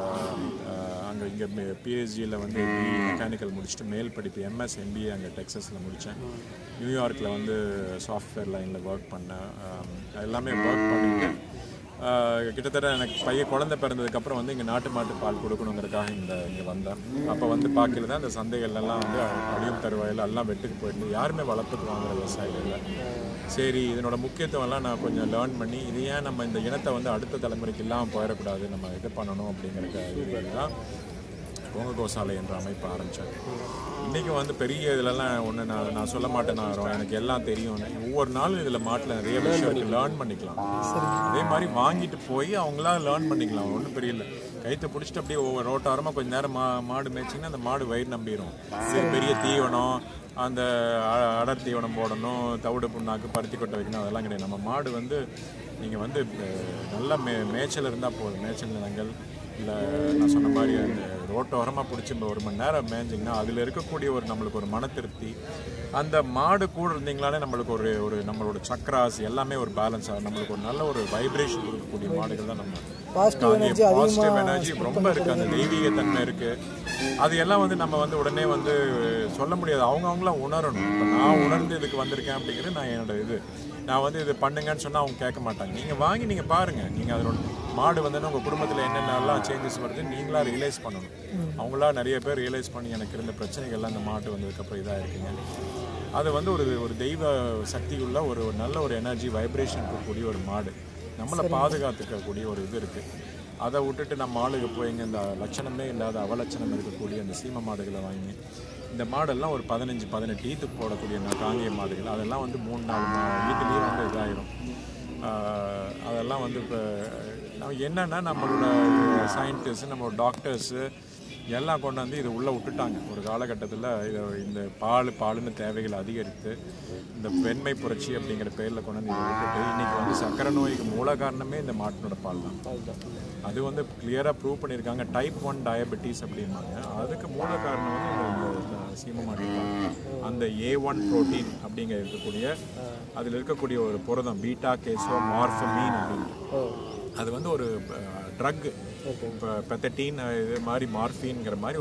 இங்கே பிஹெச்டியில் வந்து மெக்கானிக்கல் முடிச்சுட்டு மேல் படிப்பு எம்எஸ் MBA அங்கே டெக்ஸஸில் முடித்தேன். நியூயார்க்கில் வந்து சாஃப்ட்வேர் லைனில் ஒர்க் பண்ணேன். எல்லாமே ஒர்க் பண்ணிட்டு கிட்டத்தட்ட எனக்கு குழந்தை பிறந்ததுக்கப்புறம் வந்து இங்கே நாட்டு மாட்டு பால் கொடுக்கணுங்கிறதுக்காக இங்கே வந்தேன். அப்போ வந்து பார்க்கல தான் இந்த சந்தைகள்லாம் வந்து அடியும் தருவாயில் எல்லாம் வெட்டுக்கு போயிட்டு யாருமே வளர்ப்புக்கு வாங்குற விவசாயிகள் இல்லை. சரி, இதனோட முக்கியத்துவம்லாம் நான் கொஞ்சம் லேர்ன் பண்ணி இது ஏன் நம்ம இந்த இனத்தை வந்து அடுத்த தலைமுறைக்கு இல்லாமல் போயிடக்கூடாது, நம்ம இது பண்ணணும் அப்படிங்கிறதுக்கு தான் கொங்கு கோசாலை என்ற அமைப்பு ஆரம்பித்தேன். இன்றைக்கி வந்து பெரிய இதிலலாம் ஒன்று நான் சொல்ல மாட்டேன், எனக்கு எல்லாம் தெரியும். ஒவ்வொரு நாளும் இதில் மாட்டில் நிறைய விஷயம் லேர்ன் பண்ணிக்கலாம். அதே மாதிரி வாங்கிட்டு போய் அவங்களாம் லேர்ன் பண்ணிக்கலாம். ஒன்றும் பெரிய இல்லை, கைத்தை பிடிச்சிட்டு அப்படியே ஒவ்வொரு ரோட்டாரமாக கொஞ்சம் நேரம் மாடு மேய்ச்சிங்கன்னா அந்த மாடு வயிறு நம்பிடும். பெரிய தீவனம், அந்த அடர் தீவனம் போடணும், தவிடு புண்ணாக்கு, பருத்தி கொட்டை வைக்கணும், அதெல்லாம் கிடையாது. நம்ம மாடு வந்து நீங்கள் வந்து நல்ல மேய்ச்சல் இருந்தால் போதும். மேய்ச்சல் நிலங்கள் இல்லை நான் சொன்ன மாதிரி அந்த ரோட்டோரமாக பிடிச்சி ஒரு மணி நேரம் மேய்ஞ்சிங்கன்னா அதில் இருக்கக்கூடிய ஒரு நம்மளுக்கு ஒரு மன திருப்தி, அந்த மாடு கூட இருந்தீங்களாலே நம்மளுக்கு ஒரு நம்மளோட சக்கராஸ் எல்லாமே ஒரு பேலன்ஸ் ஆகும். நம்மளுக்கு ஒரு நல்ல ஒரு வைப்ரேஷன் கொடுக்கக்கூடிய மாடுகள் தான் நம்ம பாசிட்டிவ் எனர்ஜி ரொம்ப இருக்குது. அந்த தெய்வீக தன்மை இருக்குது. அது எல்லாம் வந்து நம்ம வந்து உடனே வந்து சொல்ல முடியாது. அவங்களாம் உணரணும். இப்போ நான் உணர்ந்து இதுக்கு வந்திருக்கேன் அப்படிங்கிறது நான் என்னோட நான் வந்து இது பண்ணுங்கன்னு சொன்னால் அவங்க கேட்க மாட்டாங்க. நீங்கள் வாங்கி நீங்கள் பாருங்கள். நீங்கள் அதோட மாடு வந்துன்னா உங்கள் குடும்பத்தில் என்னென்னலாம் சேஞ்சஸ் வருது நீங்களாக ரியலைஸ் பண்ணணும். அவங்களா நிறைய பேர் ரியலைஸ் பண்ணி எனக்கு இருந்த பிரச்சனைகள்லாம் இந்த மாட்டு வந்ததுக்கப்புறம் இதாக இருக்குங்க. அது வந்து ஒரு தெய்வ சக்தி உள்ள ஒரு நல்ல ஒரு எனர்ஜி வைப்ரேஷன் இருக்கக்கூடிய ஒரு மாடு, நம்மளை பாதுகாத்துக்கக்கூடிய ஒரு இது இருக்குது. அதை விட்டுட்டு நம்ம ஆளுக்கு போய்ங்க இந்த லட்சணமே இல்லாத அவலட்சணம் இருக்கக்கூடிய அந்த சீம மாடுகளை வாங்கி இந்த மாடெல்லாம் ஒரு 15-18 ஈத்துக்கு போடக்கூடிய காங்கிய மாடுகள் அதெல்லாம் வந்து 3-4 ஈத்துலேயே வந்து இதாகிடும். அதெல்லாம் வந்து இப்போ நம்ம என்னென்னா நம்மளோட சயின்டிஸ்ட்டு நம்மளோட டாக்டர்ஸு எல்லாம் கொண்டு வந்து இதை உள்ளே விட்டுட்டாங்க. ஒரு காலகட்டத்தில் இந்த பாலுன்னு தேவைகள் அதிகரித்து இந்த வெண்மை புரட்சி அப்படிங்கிற பேரில் கொண்டு வந்து இதை விட்டுட்டு இன்றைக்கி வந்து சர்க்கரை நோய்க்கு மூல காரணமே இந்த மாட்டினோட பால் தான். அது வந்து கிளியராக ப்ரூவ் பண்ணியிருக்காங்க. டைப் 1 டயபெட்டிஸ் அப்படிம்பாங்க. அதுக்கு மூல காரணம் வந்து இந்த சீம மாட்டு பால். அந்த A1 புரோட்டீன் அப்படிங்கிற இருக்கக்கூடிய அதில் இருக்கக்கூடிய ஒரு புரதம் பீட்டா கேசோ மார்ஃபமீன் அப்படின்னு, அது வந்து ஒரு ட்ரக்கு. இப்போ பெத்தட்டீன் இது மாதிரி மார்ஃபின்ங்கிற மாதிரி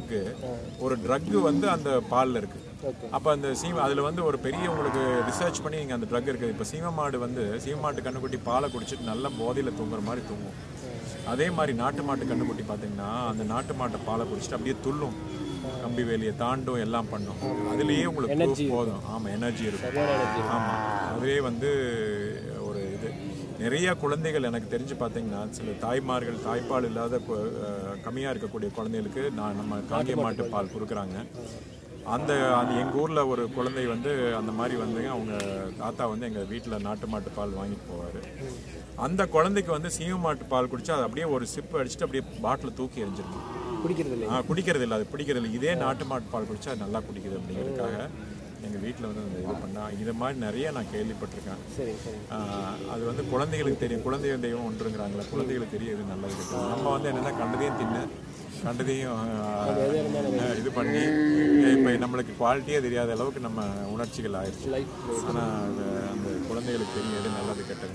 ஒரு ட்ரக்கு வந்து அந்த பாலில் இருக்குது. அப்போ அந்த அதில் வந்து ஒரு பெரிய உங்களுக்கு ரிசர்ச் பண்ணி இங்கே அந்த ட்ரக் இருக்குது. இப்போ சீம மாட்டு கண்ணுக்குட்டி பாலை குடிச்சிட்டு நல்ல போதையில் தூங்குற மாதிரி தூங்கும். அதே மாதிரி நாட்டு மாட்டு கண்ணுக்குட்டி பார்த்தீங்கன்னா அந்த நாட்டு மாட்டை பாலை குடிச்சிட்டு அப்படியே துள்ளும், கம்பி வேலியை தாண்டும், எல்லாம் பண்ணும். அதுலேயே உங்களுக்கு போதும். ஆமாம், எனர்ஜி இருக்கும். ஆமாம், அதுவே வந்து ஒரு இது நிறைய குழந்தைகள் எனக்கு தெரிஞ்சு பார்த்தீங்கன்னா சில தாய்மார்கள் தாய்ப்பால் இல்லாத கம்மியாக இருக்கக்கூடிய குழந்தைகளுக்கு நம்ம காங்கேய மாட்டு பால் கொடுக்குறாங்க. அந்த எங்கள் ஊரில் ஒரு குழந்தை வந்து அந்த மாதிரி வந்து அவங்க தாத்தா வந்து எங்கள் வீட்டில் நாட்டு மாட்டு பால் வாங்கிட்டு போவார். அந்த குழந்தைக்கு வந்து சீம மாட்டு பால் குடித்தா அது அப்படியே ஒரு சிப்பு அடிச்சுட்டு அப்படியே பாட்டில் தூக்கி எறிஞ்சிருக்கும். குடிக்கிறது இல்லை, அது பிடிக்கிறது இல்லை. இதே நாட்டு மாட்டு பால் குடித்தா அது நல்லா குடிக்குது அப்படிங்கிறதுக்காக எங்கள் வீட்டில் வந்து அந்த இது பண்ணால் இது மாதிரி நிறைய நான் கேள்விப்பட்டிருக்கேன். அது வந்து குழந்தைகளுக்கு தெரியும். குழந்தை தெய்வம் ஒன்றுங்கிறாங்களா, குழந்தைகளுக்கு தெரியும் இது நல்லது இருக்குது. நம்ம வந்து என்னென்னா கண்டதையும் இது பண்ணி இப்போ நம்மளுக்கு குவாலிட்டியே தெரியாத அளவுக்கு நம்ம உணர்ச்சிகள் ஆயிடுச்சு. ஆனால் அந்த குழந்தைகளுக்கு தெரியும் எது நல்லது கெட்டது.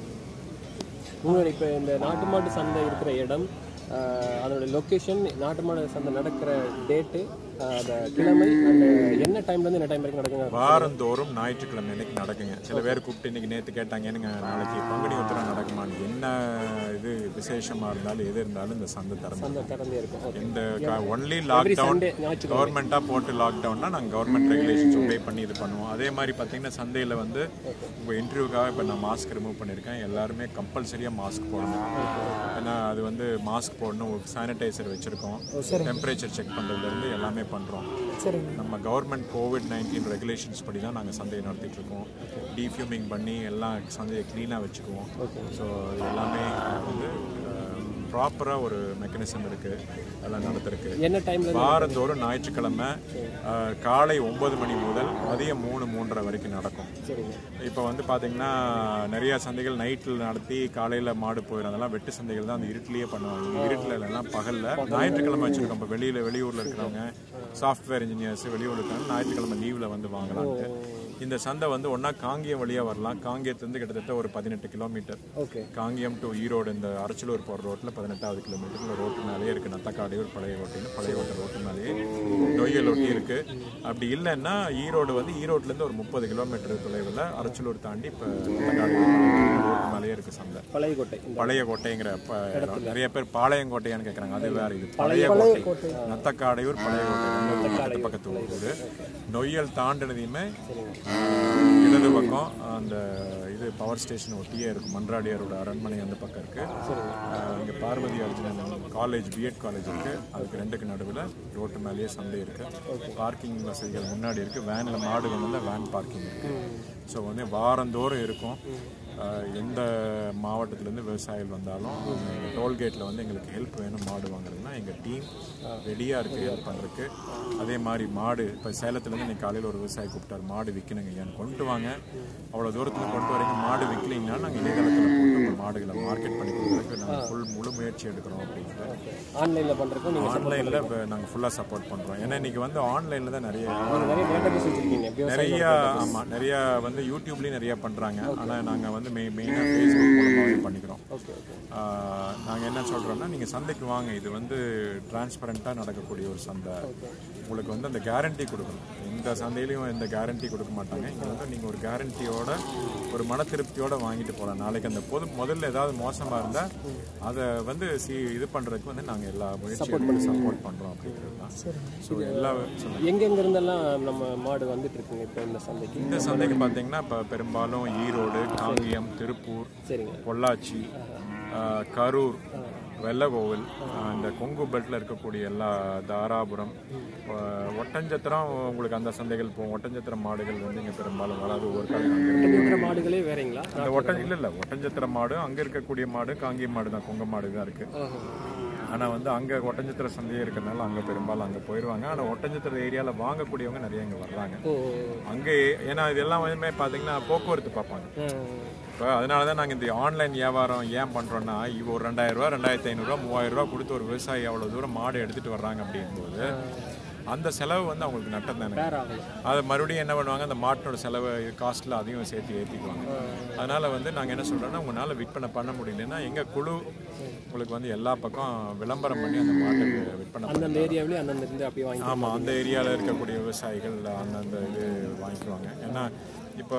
இப்போ இந்த நாட்டு மாட்டு சந்தை இருக்கிற இடம், அதோட லொக்கேஷன், நாட்டு மாடு சந்தை நடக்கிற டேட்டு, அந்த கிழமை, அந்த என்ன டைம்லேருந்து என்ன டைம் வரைக்கும் நடக்குங்க? வாரந்தோறும் ஞாயிற்றுக்கிழமை அன்னைக்கு நடக்குங்க. சில பேர் கூப்பிட்டு இன்னைக்கு நேற்று கேட்டாங்க, எனக்கு நாளைக்கு பங்குனி உத்திரம் நடக்குமான்னு. என்ன இது விசேஷமாக இருந்தாலும் எது இருந்தாலும் இந்த சந்தை திறந்தே இருக்கும். இந்த ஒன்லி லாக்டவுன் கவர்மெண்ட்டாக போட்டு லாக்டவுன்னா நாங்கள் கவர்மெண்ட் ரெகுலேஷன்ஸ் ஒபே பண்ணி இது பண்ணுவோம். அதே மாதிரி பார்த்தீங்கன்னா சந்தையில் வந்து உங்கள் இன்டர்வியூக்காக இப்போ நான் மாஸ்க் ரிமூவ் பண்ணியிருக்கேன். எல்லாருமே கம்பல்சரியாக மாஸ்க் போடணும். ஏன்னா அது வந்து மாஸ்க் போடணும், சானிடைசர் வச்சுருக்கோம், டெம்பரேச்சர் செக் பண்ணுறதுலேருந்து எல்லாமே பண்ணுறோம். நம்ம கவர்மெண்ட் COVID-19 ரெகுலேஷன்ஸ் படி தான் நாங்கள் சந்தையை நடத்திட்டுருக்கோம். டீஃப்யூமிங் பண்ணி எல்லாம் சந்தையை க்ளீனாக வச்சுக்குவோம். ஸோ இது எல்லாமே வந்து ப்ராப்பராக ஒரு மெக்கானிசம் இருக்குது அதெல்லாம் நடத்திருக்கு. என்ன டைமில்? வாரந்தோறும் ஞாயிற்றுக்கிழமை காலை 9 மணி முதல் மதியம் 3-3:30 வரைக்கும் நடக்கும். இப்போ வந்து பார்த்திங்கன்னா நிறையா சந்தைகள் நைட்டில் நடத்தி காலையில் மாடு போயிடும். அதெல்லாம் வெட்டு சந்தைகள் தான் அந்த இருட்டிலேயே பண்ணுவாங்க. இருட்டில் எல்லாம் பகலில் ஞாயிற்றுக்கிழமை வச்சுருக்கோம். இப்போ வெளியூரில் இருக்கிறவங்க, சாஃப்ட்வேர் இன்ஜினியர்ஸ் வெளியூரில் இருக்கிறவங்க ஞாயிற்றுக்கிழமை லீவில் வந்து வாங்கலான்ட்டு. இந்த சந்தை வந்து ஒன்றா காங்கேயம் வழியாக வரலாம். காங்கேயத்துலேருந்து கிட்டத்தட்ட ஒரு 18 கிலோமீட்டர். காங்கேயம் டு ஈரோடு இந்த அரச்சலூர் போகிற ரோட்டில் 18வது கிலோமீட்டர் ரோட்டு மேலேயே இருக்குது. நத்தக்காடையூர் பழைய ஓட்டை ரோட்டு மேலேயே நொய்யல் ஒட்டி இருக்குது. அப்படி இல்லைன்னா ஈரோடு வந்து ஈரோட்லேருந்து ஒரு 30 கிலோமீட்டர் தொலைவில் அரச்சலூர் தாண்டி இப்போ நத்தக்காடையூர் ரோட்டு மேலேயே இருக்குது சந்தை. பழைய கோட்டைங்கிற நிறைய பேர் பாளையங்கோட்டையான்னு கேட்குறாங்க. அது வேறு. இது பழைய கோட்டை, நத்தக்காடையூர் பழைய கோட்டை பக்கத்து ஊர். நொய்யல் தாண்டினதையுமே இடது பக்கம் அந்த இது பவர் ஸ்டேஷன் ஒட்டியே இருக்கும். மன்றாடியாரோட அரண்மனை அந்த பக்கம் இருக்குது. இங்கே Parvathi Arjunan college, BEd college இருக்குது. அதுக்கு 2க்கு நடுவில் ரோட்டு மேலேயே சந்தை இருக்குது. பார்க்கிங் வசதிகள் முன்னாடி இருக்குது. வேனில் மாடு வந்து வேன் பார்க்கிங் இருக்குது. ஸோ வந்து வாரந்தோறும் இருக்கும். எந்த மாவட்டத்திலேருந்து விவசாயிகள் வந்தாலும் டோல்கேட்டில் வந்து எங்களுக்கு ஹெல்ப் வேணும் மாடு வாங்குறதுன்னா எங்கள் டீம் ரெடியாக இருக்குது ஹெல்ப் பண்ணுறதுக்கு. அதே மாதிரி மாடு இப்போ சேலத்துலேருந்து இன்றைக்கி காலையில் ஒரு விவசாயி கூப்பிட்டார், மாடு விற்கணுங்க ஐயான்னு. கொண்டு வாங்க, அவ்வளோ தூரத்தில் கொண்டு வரீங்க, நாங்கள் மாடு விற்கலிங்கன்னா நாங்கள் இணையதளத்தில் போட்டு உங்கள் மாடுகளை மார்க்கெட் பண்ணி கொடுக்குறதுக்கு நாங்கள் முழு முயற்சி எடுக்கிறோம் அப்படின்ட்டு. ஆன்லைனில் பண்ணுறதுக்கும் நீங்கள் ஆன்லைனில் இப்போ நாங்கள் ஃபுல்லாக சப்போர்ட் பண்ணுறோம். ஏன்னா இன்றைக்கி வந்து ஆன்லைனில் தான் நிறைய நிறையா வந்து யூடியூப்லேயும் நிறையா பண்ணுறாங்க. ஆனால் நாங்கள் வந்து மெயினாக ஃபேஸ்புக் மூலமாகவே பண்ணிக்கிறோம். நாங்கள் என்ன சொல்கிறோம்னா, நீங்கள் சந்தைக்கு வாங்க, இது வந்து டிரான்ஸ்பரண்ட்டாக நடக்கக்கூடிய ஒரு சந்தை. உங்களுக்கு வந்து அந்த கேரண்டி கொடுக்கணும். இந்த சந்தையிலையும் எந்த கேரண்டி கொடுக்க மாட்டாங்க. இங்கே வந்து நீங்கள் ஒரு கேரண்டியோட ஒரு மன திருப்தியோடு வாங்கிட்டு போகலாம். நாளைக்கு அந்த முதல்ல ஏதாவது மோசமாக இருந்தால் அதை வந்து இது பண்ணுறதுக்கு வந்து நாங்கள் எல்லா முயற்சியும் சப்போர்ட் பண்ணுறோம் அப்படிங்கிறது தான். ஸோ எல்லா எங்கெங்க இருந்தெல்லாம் நம்ம மாடு வந்துட்டு இருக்குங்க இப்போ இந்த சந்தைக்கு பார்த்தீங்கன்னா இப்போ பெரும்பாலும் ஈரோடு, காங்கேயம், திருப்பூர், பொள்ளாச்சி, கரூர், வெள்ளகோவில், இந்த கொங்கு பெல்ட்டில் இருக்கக்கூடிய எல்லா தாராபுரம், ஒட்டஞ்சத்திரம், உங்களுக்கு அந்த சந்தைகள் போகும். ஒட்டஞ்சத்திரம் மாடுகள் வந்து இங்கே பெரும்பாலும் வராது. ஒரு காலம் மாடுகளே வேறீங்களா? அந்த இல்லை ஒட்டஞ்சத்திரம் மாடு, அங்கே இருக்கக்கூடிய மாடு காங்கேயம் மாடு தான், கொங்கு மாடு தான் இருக்குது. ஆனால் வந்து அங்கே ஒட்டஞ்சத்திர சந்தையே இருக்கிறதுனால அங்கே பெரும்பாலும் அங்கே போயிடுவாங்க. ஆனால் ஒட்டஞ்சத்திர ஏரியாவில் வாங்கக்கூடியவங்க நிறைய இங்கே வர்றாங்க. அங்கே ஏன்னா இதெல்லாம் வந்து பார்த்தீங்கன்னா போக்குவரத்து பார்ப்பாங்க. இப்போ அதனால தான் நாங்கள் இந்த ஆன்லைன் வியாபாரம் ஏன் பண்ணுறோன்னா, இப்போ ஒரு 2000 ரூபா, 2500 ரூபா, 3000 ரூபா கொடுத்து ஒரு விவசாயி அவ்வளோ தூரம் மாடு எடுத்துகிட்டு வர்றாங்க அப்படிங்கும்போது அந்த செலவு வந்து அவங்களுக்கு நட்டம் தானே. அதை மறுபடியும் என்ன பண்ணுவாங்க, அந்த மாட்டோட செலவு காஸ்ட்டில் அதையும் சேர்த்து ஏற்றிக்குவாங்க. அதனால் வந்து நாங்கள் என்ன சொல்கிறோன்னா, உங்களால் விற்பனை பண்ண முடியலன்னா எங்கள் குழு உங்களுக்கு வந்து எல்லா பக்கம் விளம்பரம் பண்ணி அந்த மாட்டை விற்பனை அந்தந்த ஏரியாவிலே அந்தந்த அப்படியே வாங்கி. ஆமாம், அந்த ஏரியாவில் இருக்கக்கூடிய விவசாயிகள் அந்தந்த இது வாங்கிக்குவாங்க. ஏன்னா இப்போ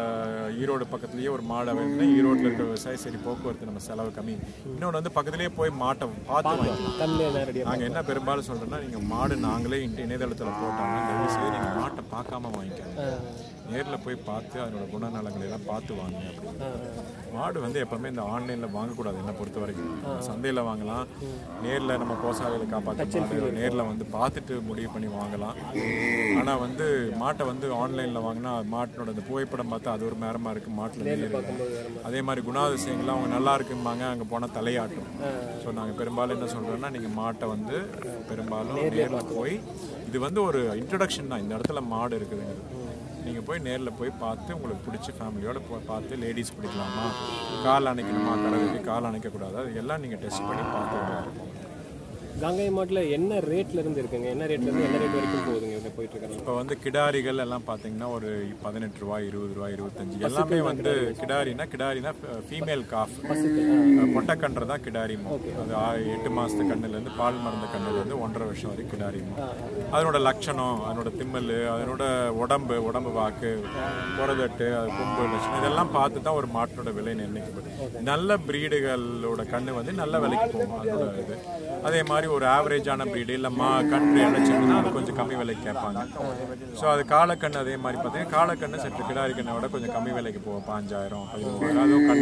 ஈரோடு பக்கத்துலேயே ஒரு மாடை வேணும்னா ஈரோட்டில் இருக்கிற விவசாயி சரி போக்குவரத்து நம்ம செலவு கம்மி. இன்னொன்று வந்து பக்கத்துலேயே போய் மாட்டை பார்த்து வாங்கிக்கலாம். நாங்கள் என்ன பெரும்பாலும் சொல்கிறோன்னா, நீங்கள் மாடு நாங்களே இணையதளத்தில் போட்டாங்கன்னா தயவுசெய்து நீங்கள் மாட்டை பார்க்காம வாங்கிக்காங்க. நேரில் போய் பார்த்து அதனோட குணநலங்களை எல்லாம் பார்த்து வாங்க அப்படின்னு. மாடு வந்து எப்போவுமே இந்த ஆன்லைனில் வாங்கக்கூடாது. என்னை பொறுத்த வரைக்கும் சந்தையில் வாங்கலாம், நேரில் நம்ம கோசாலைகளை காப்பாற்ற நேரில் வந்து பார்த்துட்டு முடிவு பண்ணி வாங்கலாம். ஆனால் வந்து மாட்டை வந்து ஆன்லைனில் வாங்கினா மாட்டினோட அந்த புகைப்படம் பார்த்தா அது ஒரு நேரமாக இருக்குது, மாட்டில் நேரில் அதே மாதிரி குணாதிசயங்கள்லாம் அவங்க நல்லா இருக்கும்பாங்க, அங்கே போனால் தலையாட்டும். ஸோ நாங்கள் பெரும்பாலும் என்ன சொல்கிறோன்னா, நீங்கள் மாட்டை வந்து பெரும்பாலும் நேரில் போய், இது வந்து ஒரு இன்ட்ரடக்ஷன் தான், இந்த இடத்துல மாடு இருக்குதுங்கிறது. நீங்கள் போய் நேரில் போய் பார்த்து உங்களுக்கு பிடிச்சி ஃபேமிலியோடு போய் பார்த்து லேடிஸ் பிடிக்கலாமா, கால் அணைக்கணுமா, கடவுளுக்கு கால் அணைக்கக்கூடாது, அது எல்லாம் நீங்கள் டெஸ்ட் பண்ணி பார்த்து. காங்கேயம் மாட்டில் என்ன ரேட்ல இருந்து இருக்குங்க? என்ன ரேட்லேருந்து என்ன ரேட் வரைக்கும் போகுதுங்க இங்கே போயிட்டு இருக்காங்க? இப்போ வந்து கிடாரிகள் எல்லாம் பார்த்தீங்கன்னா ஒரு 18 ரூபா, 20 ரூபா, 25 எல்லாமே வந்து கிடாரினா ஃபீமேல் காஃப், மொட்டைக்கன்று தான் கிடாரிமோ. அது 8 மாதத்து கண்ணுலேருந்து பால் மறந்த கண்ணுலேருந்து 1.5 வருஷம் வரைக்கும் கிடாரிமோ. அதனோட லட்சணம், அதனோட திம்மல், அதனோட உடம்பு வாக்கு, புறதட்டு, அது கொம்பு லட்சணம் இதெல்லாம் பார்த்து தான் ஒரு மாட்டோட விலை நிர்ணயிக்கப்படும். நல்ல பிரீடுகளோட கண்ணு வந்து நல்ல விலைக்கு போகும் அதோட இது. அதே மாதிரி ஒரு ஆவரேஜான பிரீடு இல்லை கன்று இழைச்சிருந்தா அது கொஞ்சம் கம்மி விலைக்கு கேட்பாங்க. ஸோ அது காலக்கண்ணு அதே மாதிரி பார்த்தீங்கன்னா காலக்கண்ணு சற்று கிடாரி கண்ணை விட கொஞ்சம் கம்மி விலைக்கு போகும். 5000, 13,000 அதுவும் கண்ணை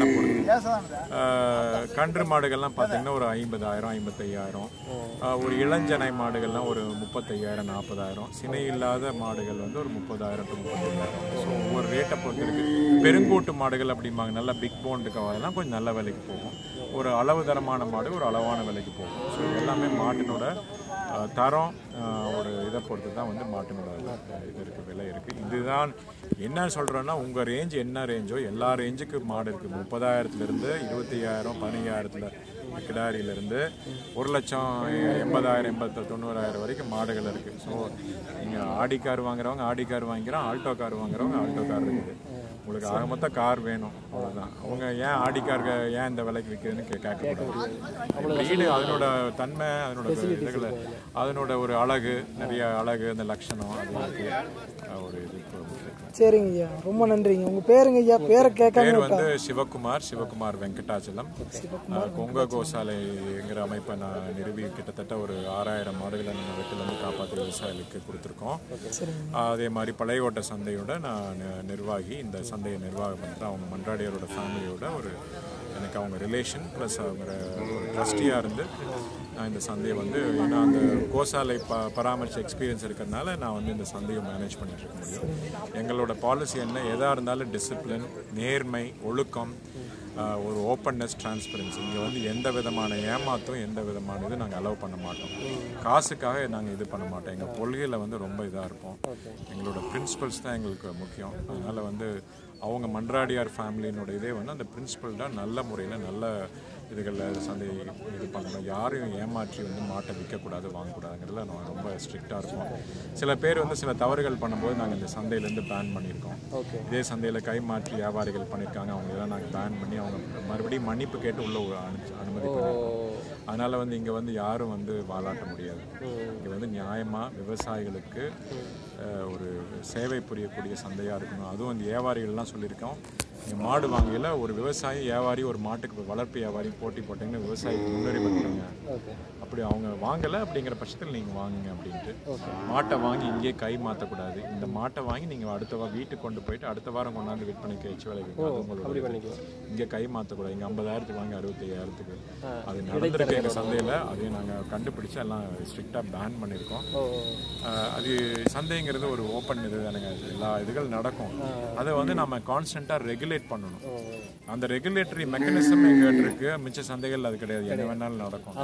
போடுது. கன்று மாடுகள்லாம் பார்த்தீங்கன்னா ஒரு 50,000, 55,000. ஒரு இளஞ்சனை மாடுகள்லாம் ஒரு 35,000, 40,000. சினை இல்லாத மாடுகள் வந்து ஒரு 30,000 to 35,000. ஸோ ஒவ்வொரு ரேட்டை பொறுத்து இருக்குது. பெருங்கூட்டு மாடுகள் அப்படிம்பாங்க, நல்லா பிக் போன் இருக்கவங்கலாம் கொஞ்சம் நல்ல விலைக்கு போகும். ஒரு அளவு தரமான மாடு ஒரு அளவான விலைக்கு போகும். ஸோ எல்லாமே மாட்டினோட தரம் ஒரு இதை பொறுத்து தான் வந்து மாட்டினோட இது இருக்குது, விலை இருக்குது. இதுதான் என்ன சொல்கிறோன்னா, உங்கள் ரேஞ்ச் என்ன ரேஞ்சோ எல்லா ரேஞ்சுக்கு மாடு இருக்குது. 30,000லேருந்து 25,000, 15,000 கிடாரியிலேருந்து 1,80,000, 90,000 வரைக்கும் மாடுகள் இருக்குது. ஸோ நீங்கள் ஆடி கார் வாங்குறவங்க ஆடி கார் வாங்கிக்கிறோம், ஆல்டோ கார் வாங்குறவங்க ஆல்டோ கார் இருக்குது. உங்களுக்கு ஆக மொத்தம் கார் வேணும், அவ்வளோதான். அவங்க ஏன் ஆடி கார் ஏன் இந்த விலைக்கு விற்குதுன்னு கேட்கக்கூடாது. வீடு அதனோட தன்மை, அதனோட இதுகளை, அதனோட ஒரு அழகு, நிறைய அழகு, அந்த லட்சணம், அது ஒரு இது. சரிங்க ஐயா, ரொம்ப நன்றிங்க. உங்கள் பேருங்க ஐயா? பேரை கேட்க. பேர் வந்து சிவகுமார் வெங்கடாச்சலம். கொங்க கோசாலைங்கிற அமைப்பை நான் நிறுவி கிட்டத்தட்ட ஒரு 6,000 மாடுகளை நம்ம வீட்டிலேருந்து காப்பாற்றி விவசாயிகளுக்கு கொடுத்துருக்கோம். அதே மாதிரி பழையகோட்டை சந்தையோட நான் நிர்வாகி, இந்த சந்தையை நிர்வாகம் பண்ணுறேன். அவங்க மன்றாடியாரோட ஃபேமிலியோட ஒரு எனக்கு அவங்க ரிலேஷன் ப்ளஸ் அவங்க ஒரு ட்ரஸ்டியாக இருந்து நான் இந்த சந்தையை வந்து, ஏன்னா அந்த கோசாலை பராமரித்த எக்ஸ்பீரியன்ஸ் இருக்கிறதுனால நான் வந்து இந்த சந்தையை மேனேஜ் பண்ணிட்டு இருக்க முடியும். எங்களோட பாலிசி என்ன, எதாக இருந்தாலும் டிசிப்ளின், நேர்மை, ஒழுக்கம், ஒரு ஓப்பன்னஸ், டிரான்ஸ்பரன்சி. இங்கே வந்து எந்த விதமான ஏமாத்தும், எந்த விதமான இது நாங்கள் அலோவ் பண்ண மாட்டோம். காசுக்காக நாங்கள் இது பண்ண மாட்டோம். எங்கள் கொள்கையில் வந்து ரொம்ப இதாக இருப்போம். எங்களோட பிரின்சிபல்ஸ் தான் எங்களுக்கு முக்கியம். அதனால் வந்து அவங்க மன்றாடியார் ஃபேமிலியினோட இதே வந்து அந்த பிரின்சிபல் தான் நல்ல முறையில் நல்ல இதுகளில் சந்தை இது பண்ணணும், யாரையும் ஏமாற்றி வந்து மாட்டை விற்கக்கூடாது வாங்கக்கூடாதுங்கிறதுல நான் ரொம்ப ஸ்ட்ரிக்டாக இருப்போம். சில பேர் வந்து சில தவறுகள் பண்ணும்போது நாங்கள் இந்த சந்தையிலேருந்து பேன் பண்ணியிருக்கோம். இதே சந்தையில் கை மாற்றி வியாபாரிகள் பண்ணியிருக்காங்க, அவங்க இதெல்லாம் நாங்கள் பேன் பண்ணி அவங்க மறுபடியும் மன்னிப்பு கேட்டு உள்ள அனுமதி பண்ணியிருக்கோம். அதனால் வந்து இங்கே வந்து யாரும் வந்து வாலாட்ட முடியாது. இங்கே வந்து நியாயமாக விவசாயிகளுக்கு ஒரு சேவை புரியக்கூடிய சந்தையாக இருக்கணும். அதுவும் இந்த வியாபாரிகள்லாம் சொல்லியிருக்கோம், நீங்கள் மாடு வாங்கல ஒரு விவசாயி வியாபாரி ஒரு மாட்டுக்கு வளர்ப்பு வியாபாரி போட்டி போட்டிங்கன்னா விவசாயிக்கு முன்னுரிமை கொடுங்க. அப்படி அவங்க வாங்கலை அப்படிங்கிற பட்சத்தில் நீங்கள் வாங்குங்க அப்படின்ட்டு. மாட்டை வாங்கி இங்கேயே கை மாற்றக்கூடாது. இந்த மாட்டை வாங்கி நீங்கள் அடுத்த வீட்டுக்கு கொண்டு போயிட்டு அடுத்த வாரம் கொண்டாந்து விற்பனைக்கு வச்சு விலைக்கு உங்களோட இங்கே கை மாற்றக்கூடாது. இங்கே 50,000 வாங்கி 65,000. அது நடந்திருக்கு எங்கள் சந்தையில். அதையும் நாங்கள் கண்டுபிடிச்சு எல்லாம் ஸ்ட்ரிக்டாக பேன் பண்ணியிருக்கோம். அது சந்தைங்கிறது ஒரு ஓப்பன் இது தானுங்க, எல்லா இதுகள் நடக்கும். அதை வந்து நம்ம கான்ஸ்டண்ட்டாக ரெகுலேட் பண்ணணும். அந்த ரெகுலேட்டரி மெக்கானிசம் எங்கிட்ட இருக்கு, மிச்ச சந்தைகள் அது கிடையாது, என்ன வேணாலும் நடக்கும்.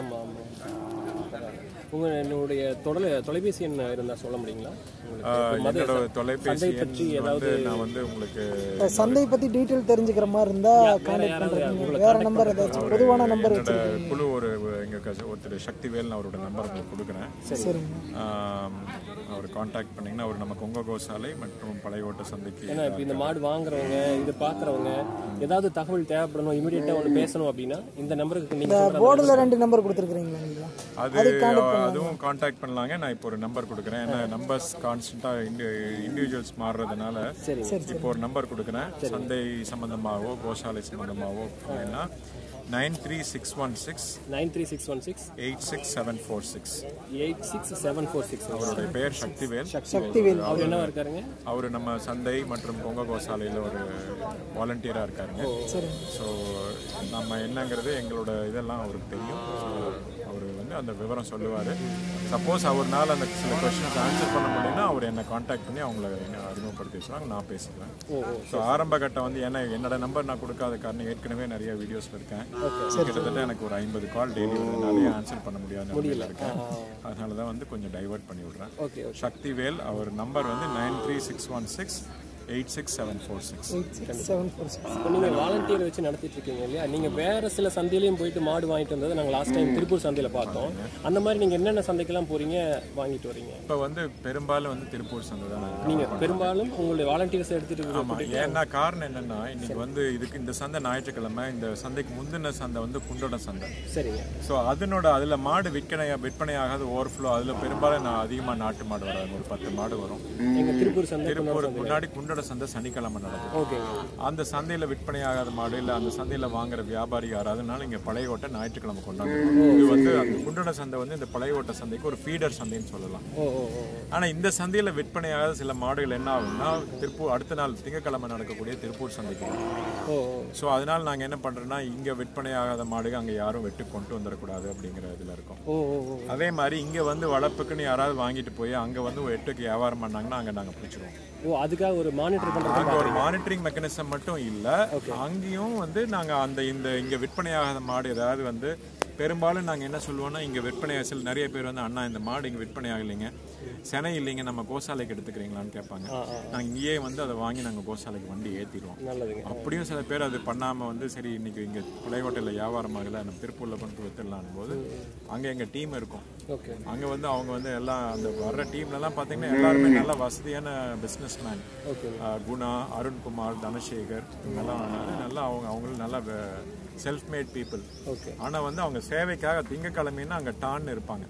உங்களுடைய தொலைபேசி எண் இருந்தால் சொல்ல முடியுங்களா? என்னோட தொலைபேசி வந்து நான் வந்து உங்களுக்கு சந்தை பத்தி டீடைல் தெரிஞ்சுக்கிற மாதிரி இருந்தா கான்டாக்ட் பண்றீங்க. வேற நம்பர் ஏதாச்சும் பொதுவான நம்பர் வச்சிருக்கீங்க? குழு எங்க ஒருத்தர் சக்திவேல் அவரோட நம்பர் உங்களுக்கு கொடுக்குறேன். அவர் கான்டாக்ட் பண்ணீங்கன்னா அவர் நம்ம கொங்க கோசாலை மற்றும் பழைய ஓட்ட சந்தைக்கு. ஏன்னா இப்போ இந்த மாடு வாங்குறவங்க இது பார்க்குறவங்க ஏதாவது தகவல் தேவைப்படணும், இமீடியட்டாக ஒன்று பேசணும் அப்படின்னா இந்த நம்பருக்கு நீங்கள் போர்டில் 2 நம்பர் கொடுத்துருக்கீங்களா? அதுவும் கான்டாக்ட் பண்ணலாங்க. நான் இப்போ ஒரு நம்பர் கொடுக்குறேன். ஏன்னா நம்பர்ஸ் கான்ஸ்டன்ட்டாக இண்டிவிஜுவல்ஸ் மாறுறதுனால இப்போ ஒரு நம்பர் கொடுக்குறேன். சந்தை சம்பந்தமாகவோ கோசாலை சம்பந்தமாகவோ அப்படின்னா 93616 86746. அவருடைய பெயர் சக்திவேல். அவர் என்ன இருக்காருங்க? அவர் நம்ம சந்தை மற்றும் கொங்க கோசாலையில் ஒரு வாலண்டியராக இருக்காருங்க. ஸோ நம்ம என்னங்கிறது எங்களோட இதெல்லாம் அவருக்கு தெரியும். அவர் வந்து அந்த விவரம் சொல்லுவார். சப்போஸ் அவர்னால அந்த சில கொஸ்டின்ஸ் ஆன்சர் பண்ண முடியும்னா அவர் என்னை கான்டாக்ட் பண்ணி அவங்கள அறிமுகப்படுத்தி வச்சுருவாங்க, நான் பேசிக்கிறேன். ஸோ ஆரம்ப கட்டம் வந்து ஏன்னா என்னோட நம்பர் நான் கொடுக்காத காரணம் ஏற்கனவே நிறைய வீடியோஸில் இருக்கேன். கிட்டத்தட்ட எனக்கு ஒரு 50 கால் டெய்லி நிறைய ஆன்சர் பண்ண முடியாத இருக்கேன். அதனால தான் வந்து கொஞ்சம் டைவர்ட் பண்ணி விட்றேன். சக்திவேல் அவர் நம்பர் வந்து 93616 86746. நீங்கள் வாலண்டியர் வச்சு நடத்திட்டு இருக்கீங்க இல்லையா? நீங்கள் வேறு சில சந்தையிலையும் போயிட்டு மாடு வாங்கிட்டு வந்தது நாங்கள் லாஸ்ட் டைம் திருப்பூர் சந்தையில் பார்த்தோம். அந்த மாதிரி நீங்கள் என்னென்ன சந்தைக்கெல்லாம் போகிறீங்க வாங்கிட்டு வரீங்க? இப்போ வந்து பெரும்பாலும் வந்து திருப்பூர் சந்தை தான். நீங்கள் பெரும்பாலும் உங்களுடைய வாலண்டியர்ஸ் எடுத்துகிட்டு இருக்கீங்க. ஏன்னா காரணம் என்னென்னா இன்றைக்கி வந்து இந்த சந்தை ஞாயிற்றுக்கிழமை, இந்த சந்தைக்கு முந்தின சந்தை வந்து குண்டோட சந்தை. சரிங்க. ஸோ அதில் மாடு விற்பனையாகாது ஓவர்ஃப்ளோ. அதில் பெரும்பாலும் நான் அதிகமாக நாட்டு மாடு வராது, ஒரு 10 மாடு வரும். எங்கள் திருப்பூர் முன்னாடி குண்டோட சந்தை சனிக்கிழமை நடக்கும். அந்த சந்தையில் விற்பனையாகாத மாடு இல்லை அந்த சந்தையில் வாங்குற வியாபாரி யாராவதுனால இங்கே பழைய ஓட்டை ஞாயிற்றுக்கிழமை கொண்டாந்து இது வந்து அந்த குண்டோட சந்தை வந்து இந்த பழைய ஓட்ட சந்தைக்கு ஒரு ஃபீடர் சந்தைன்னு சொல்லலாம். ஆனால் இந்த சந்தையில் விற்பனையாகாத சில மாடுகள் என்ன ஆகும்னா திருப்பூர் அடுத்த நாள் திங்கக்கிழமை நடக்கக்கூடிய திருப்பூர் சந்தைக்கு. ஸோ அதனால நாங்கள் என்ன பண்ணுறோன்னா இங்கே விற்பனையாகாத மாடுகள் அங்கே யாரும் வெட்டு கொண்டு வந்துடக்கூடாது அப்படிங்கிற இதில் இருக்கும். அதே மாதிரி இங்கே வந்து வளர்ப்புக்குன்னு யாராவது வாங்கிட்டு போய் அங்கே வந்து வெட்டுக்கு வியாபாரம் பண்ணாங்கன்னா அங்கே நாங்கள் பிடிச்சிருவோம். அதுக்காக ஒரு மானிட்டரிங் மெக்கானிசம் மட்டும் இல்லை, அங்கேயும் வந்து நாங்கள் இங்கே விற்பனையாகாத மாடு ஏதாவது வந்து பெரும்பாலும் நாங்கள் என்ன சொல்லுவோம்னா இங்கே விற்பனை சில நிறைய பேர் வந்து அண்ணா இந்த மாடு இங்கே விற்பனை ஆகலைங்க, செனை இல்லைங்க, நம்ம கோசாலைக்கு எடுத்துக்கிறீங்களான்னு கேட்பாங்க. நாங்கள் இங்கேயே வந்து அதை வாங்கி நாங்கள் கோசாலைக்கு வண்டி ஏற்றிடுவோம். அப்படியும் சில பேர் அது பண்ணாமல் வந்து சரி இன்னைக்கு இங்கே பழைய ஹோட்டலில் வியாபாரம் ஆகலை நம்ம திருப்பூரில் கொண்டு வித்துடலான் போது அங்கே எங்கள் டீம் இருக்கும். அங்கே வந்து அவங்க வந்து எல்லாம் அந்த வர்ற டீம்லலாம் பார்த்தீங்கன்னா எல்லாருமே நல்ல வசதியான பிஸ்னஸ் மேன். குணா, அருண்குமார், தனசேகர் இவங்கெல்லாம் நல்லா அவங்களும் நல்லா செல்ஃப் மேட் பீப்புள். ஆனால் வந்து அவங்க சேவைக்காக திங்கக்கிழமைன்னா அங்கே டான்னு இருப்பாங்க.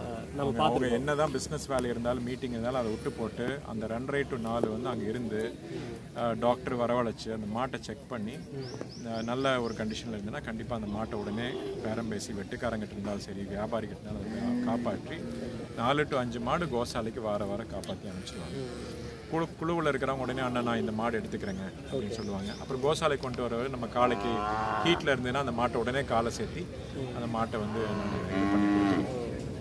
அவங்க என்னதான் பிஸ்னஸ் வேலை இருந்தாலும் மீட்டிங் இருந்தாலும் அதை விட்டு போட்டு அந்த 2:30 to 4 வந்து அங்கே இருந்து டாக்டர் வரவழைச்சு அந்த மாட்டை செக் பண்ணி நல்ல ஒரு கண்டிஷனில் இருந்ததுன்னா கண்டிப்பாக அந்த மாட்டை உடனே பேரம் பேசி வெட்டுக்காரங்கிட்ட இருந்தாலும் சரி வியாபாரிகிட்ட இருந்தாலும் காப்பாற்றி 4 to 5 மாடு கோசாலைக்கு வார காப்பாற்றி அனுப்பிச்சிடுவாங்க. குழுவில் இருக்கிறவங்க உடனே அண்ணா நான் இந்த மாடு எடுத்துக்கிறேங்க அப்படின்னு சொல்லுவாங்க. அப்புறம் கோசாலை கொண்டு வரவர் நம்ம காலைக்கு ஹீட்டில் இருந்ததுன்னா அந்த மாட்டை உடனே காலை சேர்த்தி அந்த மாட்டை வந்து இது பண்ணி கொடுத்துருவோம்.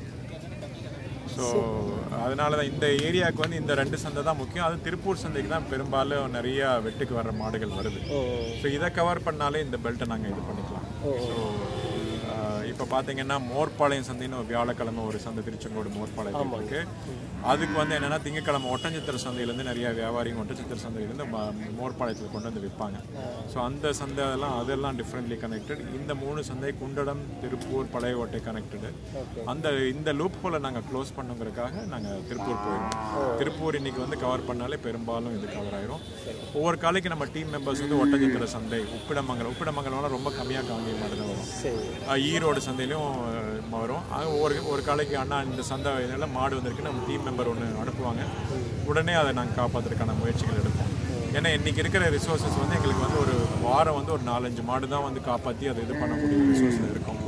ஸோ அதனால தான் இந்த ஏரியாவுக்கு வந்து இந்த 2 சந்தை தான் முக்கியம். அது திருப்பூர் சந்தைக்கு தான் பெரும்பாலும் நிறையா வெட்டுக்கு வர்ற மாடுகள் வருது. ஸோ இதை கவர் பண்ணாலே இந்த பெல்ட்டை நாங்கள் இது பண்ணிக்கலாம். ஸோ இப்போ பார்த்தீங்கன்னா மோர்பாளையம் சந்தைன்னு ஒரு வியாழக்கிழமை ஒரு சந்தை திருச்செங்கோடு மோர்பாளையம் இருக்கு. அதுக்கு வந்து என்னன்னா திங்கக்கிழமை ஒட்டஞ்சத்திர சந்தையிலேருந்து நிறைய வியாபாரிங்க ஒட்டஞ்சத்திர சந்தையிலேருந்து மோர்பாளையத்தில் கொண்டு வந்து விற்பாங்க. ஸோ அந்த சந்தை அதெல்லாம் டிஃப்ரெண்ட்லி கனெக்டட். இந்த 3 சந்தை குண்டடம், திருப்பூர், பழையகோட்டை கனெக்டடு. இந்த லூப் ஹோலை நாங்கள் க்ளோஸ் பண்ணுங்கிறதுக்காக நாங்கள் திருப்பூர் போயிடுவோம். திருப்பூர் இன்னைக்கு வந்து கவர் பண்ணாலே பெரும்பாலும் இது கவர் ஆயிரும். ஒவ்வொரு காலைக்கு நம்ம டீம் மெம்பர்ஸ் வந்து ஒட்டஞ்சத்திர சந்தை, உப்பிடமங்கலம் ரொம்ப கம்மியாக காங்கேயம் மாதிரி தான் வரும். ஈரோடு சந்தையிலும் வரும். ஒரு காலைக்கு அண்ணா இந்த சந்தை இதெல்லாம் மாடு வந்திருக்கு நம்ம டீம் மெம்பர் ஒன்று அனுப்புவாங்க. உடனே அதை நாங்கள் காப்பாற்றுறதுக்கான முயற்சிகள் எடுப்போம். ஏன்னா இன்றைக்கி இருக்கிற ரிசோர்ஸஸ் வந்து எங்களுக்கு வந்து ஒரு வாரம் வந்து ஒரு 4-5 மாடு தான் வந்து காப்பாற்றி அதை இது பண்ணக்கூடிய ரிசோர்ஸில் இருக்கும்.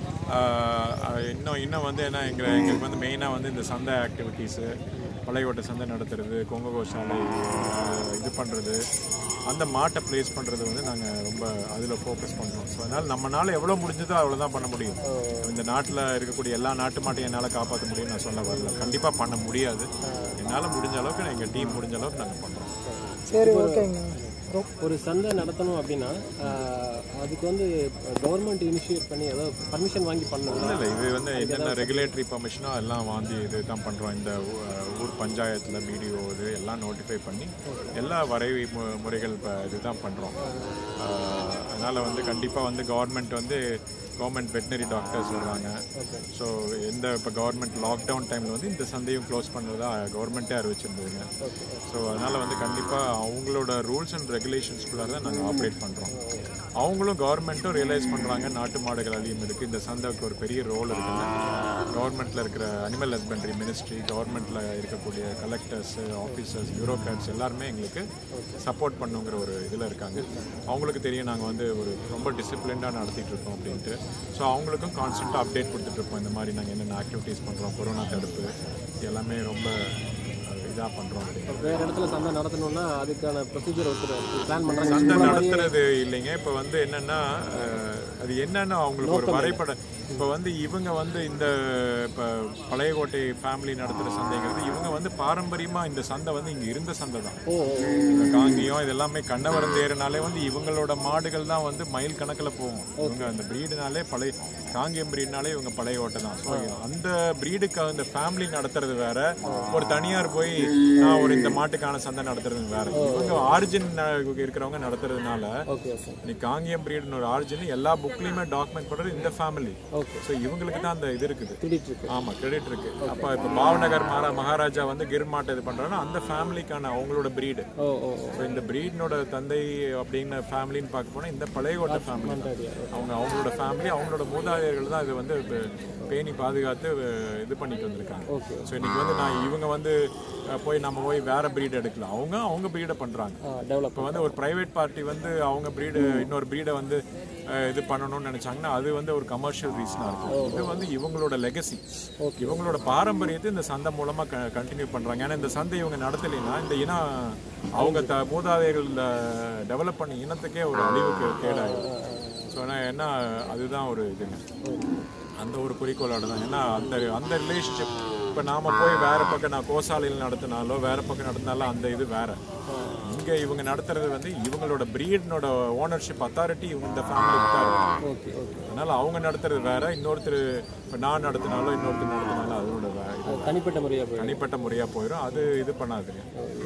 இன்னும் வந்து என்ன எங்களுக்கு வந்து மெயினாக வந்து இந்த சந்தை ஆக்டிவிட்டீஸு, பழையகோட்டை சந்தை நடத்துறது, கொங்கு கோசாலை இது பண்ணுறது, அந்த மாட்டை ப்ளேஸ் பண்ணுறது வந்து நாங்கள் ரொம்ப அதில் ஃபோக்கஸ் பண்ணுறோம். ஸோ அதனால் நம்மளால் எவ்வளோ முடிஞ்சதோ அவ்வளோதான் பண்ண முடியும். இந்த நாட்டில் இருக்கக்கூடிய எல்லா நாட்டு மாட்டையும் என்னால் காப்பாற்ற முடியும்னு நான் சொல்ல வரல. கண்டிப்பாக பண்ண முடியாது. என்னால் முடிஞ்ச அளவுக்கு எங்கள் டீம் முடிஞ்ச அளவுக்கு நாங்கள் பண்ணுறோம். சரி, ஓகேங்க. ஒரு சந்தை நடத்தணும் அப்படின்னா அதுக்கு வந்து கவர்மெண்ட் இனிஷியேட் பண்ணி ஏதாவது பர்மிஷன் வாங்கி பண்ணணும். இல்லை, இது வந்து என்னென்ன ரெகுலேட்டரி பர்மிஷனோ எல்லாம் வாங்கி இது தான் பண்ணுறோம். இந்த ஊர் பஞ்சாயத்தில் பிடிஓ இது எல்லாம் நோட்டிஃபை பண்ணி எல்லா வரைவு முறைகள் இது தான் பண்ணுறோம். அதனால் வந்து கண்டிப்பாக வந்து கவர்மெண்ட் வெட்டினரி டாக்டர்ஸ் வருவாங்க. ஸோ இப்போ கவர்மெண்ட் லாக்டவுன் டைமில் வந்து இந்த சந்தையும் க்ளோஸ் பண்ணுறதா கவர்மெண்ட்டே அறிவிச்சிருந்ததுங்க. ஸோ அதனால் வந்து கண்டிப்பாக அவங்களோட ரூல்ஸ் அண்ட் ரெகுலேஷன்ஸ்குள்ளார தான் நாங்கள் ஆப்ரேட் பண்ணுறோம். அவங்களும் கவர்மெண்ட்டும் ரியலைஸ் பண்ணுறாங்க நாட்டு மாடுகள் அழியும் இருக்குது, இந்த சந்தைக்கு ஒரு பெரிய ரோல் இருக்குங்க. கவர்மெண்ட்டில் இருக்கிற அனிமல் ஹஸ்பண்ட்ரி மினிஸ்ட்ரி, கவர்மெண்ட்டில் இருக்கக்கூடிய கலெக்டர்ஸ், ஆஃபீஸர்ஸ், பியூரோக்ராட்ஸ் எல்லாருமே எங்களுக்கு சப்போர்ட் பண்ணுங்கிற ஒரு இதில் இருக்காங்க. அவங்களுக்கு தெரியும் நாங்கள் வந்து ஒரு ரொம்ப டிசிப்ளின்டாக நடத்திட்டு இருக்கோம் அப்படின்ட்டு. ஸோ அவங்களுக்கும் கான்ஸ்டன்ட்டாக அப்டேட் கொடுத்துட்ருப்போம். இந்த மாதிரி நாங்கள் என்னென்ன ஆக்டிவிட்டீஸ் பண்ணுறோம், கொரோனா தடுப்பு எல்லாமே ரொம்ப இதாக பண்ணுறோம். வேறு இடத்துல சந்தை நடத்தணும்னா அதுக்கான ப்ரொசீஜர் பிளான் பண்ணுறாங்க. சந்தை நடத்துறது இல்லைங்க. இப்போ வந்து என்னென்னா அது என்னென்னா அவங்களுக்கு ஒரு வரைபடம். இப்போ வந்து இவங்க வந்து இந்த இப்போ பழையகோட்டை ஃபேமிலி நடத்துகிற சந்தைங்கிறது இவங்க வந்து பாரம்பரியமாக இந்த சந்தை வந்து இங்கே இருந்த சந்தை தான். இந்த காங்கியம் இதெல்லாமே கண்ணவரந்தேருனாலே வந்து இவங்களோட மாடுகள் தான் வந்து மைல் கணக்கில் போகும். இவங்க அந்த ப்ரீடுனாலே காங்கியம் ப்ரீடுனாலே இவங்க பழையகோட்டை தான். ஸோ அந்த ப்ரீடுக்கு அந்த ஃபேமிலி நடத்துறது வேற, ஒரு தனியார் போய் நான் ஒரு இந்த மாட்டுக்கான சந்தை நடத்துறது வேற. இவங்க ஆரிஜின் இருக்கிறவங்க நடத்துறதுனால இன்னைக்கு காங்கியம் ப்ரீடுன்னு ஒரு ஆரிஜின் எல்லா புக்லையுமே டாக்குமெண்ட் பண்ணுறது இந்த ஃபேமிலி. ஸோ இவங்களுக்கு தான் அந்த இது இருக்குது. ஆமாம், கிரெடிட் இருக்கு. அப்போ இப்போ பாவநகர் மகாராஜா வந்து கிர் மாட்டை இது பண்ணுறாங்கன்னா அந்த ஃபேமிலிக்கான அவங்களோட ப்ரீடு. ஸோ இந்த ப்ரீடினோட தந்தை அப்படின்னு ஃபேமிலின்னு பார்க்க போனால் இந்த பழையகோட்டை ஃபேமிலி அவங்களோட ஃபேமிலி, அவங்களோட மூதாதையர்கள் தான் இது வந்து பேணி பாதுகாத்து இது பண்ணிட்டு வந்திருக்காங்க. ஸோ இன்னைக்கு வந்து இவங்க வந்து நம்ம போய் வேற ப்ரீடு எடுக்கலாம். அவங்க ப்ரீடை பண்ணுறாங்க. இப்போ வந்து ஒரு ப்ரைவேட் பார்ட்டி வந்து அவங்க ப்ரீடு இன்னொரு ப்ரீடை வந்து இது பண்ணணும்னு நினைச்சாங்கன்னா அது வந்து ஒரு கமர்ஷியல் ரீசனாக இருக்கும். இது வந்து இவங்களோட லெகசி, இவங்களோட பாரம்பரியத்தை இந்த சந்தை மூலமாக கண்டினியூ பண்ணுறாங்க. ஏன்னா இந்த சந்தை இவங்க நடத்தலைன்னா இந்த இனம் அவங்க மூதாதையர்கள் டெவலப் பண்ண இனத்துக்கே ஒரு அழிவுக்கு கேடாகும். ஸோ என்ன அதுதான் ஒரு இதுங்க, அந்த ஒரு குறிக்கோளோட தான். ஏன்னா அந்த ரிலேஷன்ஷிப் இப்போ நாம் போய் வேறு பக்கம் நான் கோசாலையில் நடத்தினாலோ வேறு பக்கம் நடத்தினாலும் அந்த இது வேறு. இங்கே இவங்க நடத்துறது வந்து இவங்களோட ப்ரீடனோட ஓனர்ஷிப் அத்தாரிட்டி இந்த ஃபேமிலிக்கு தான் இருக்கும். அதனால் அவங்க நடத்துறது வேற, இன்னொருத்தர் இப்போ நான் நடத்தினாலும் இன்னொருத்தர் நடத்தினாலும் அதோட தனிப்பட்ட முறையாக போயிடும். அது இது பண்ணாதுங்க.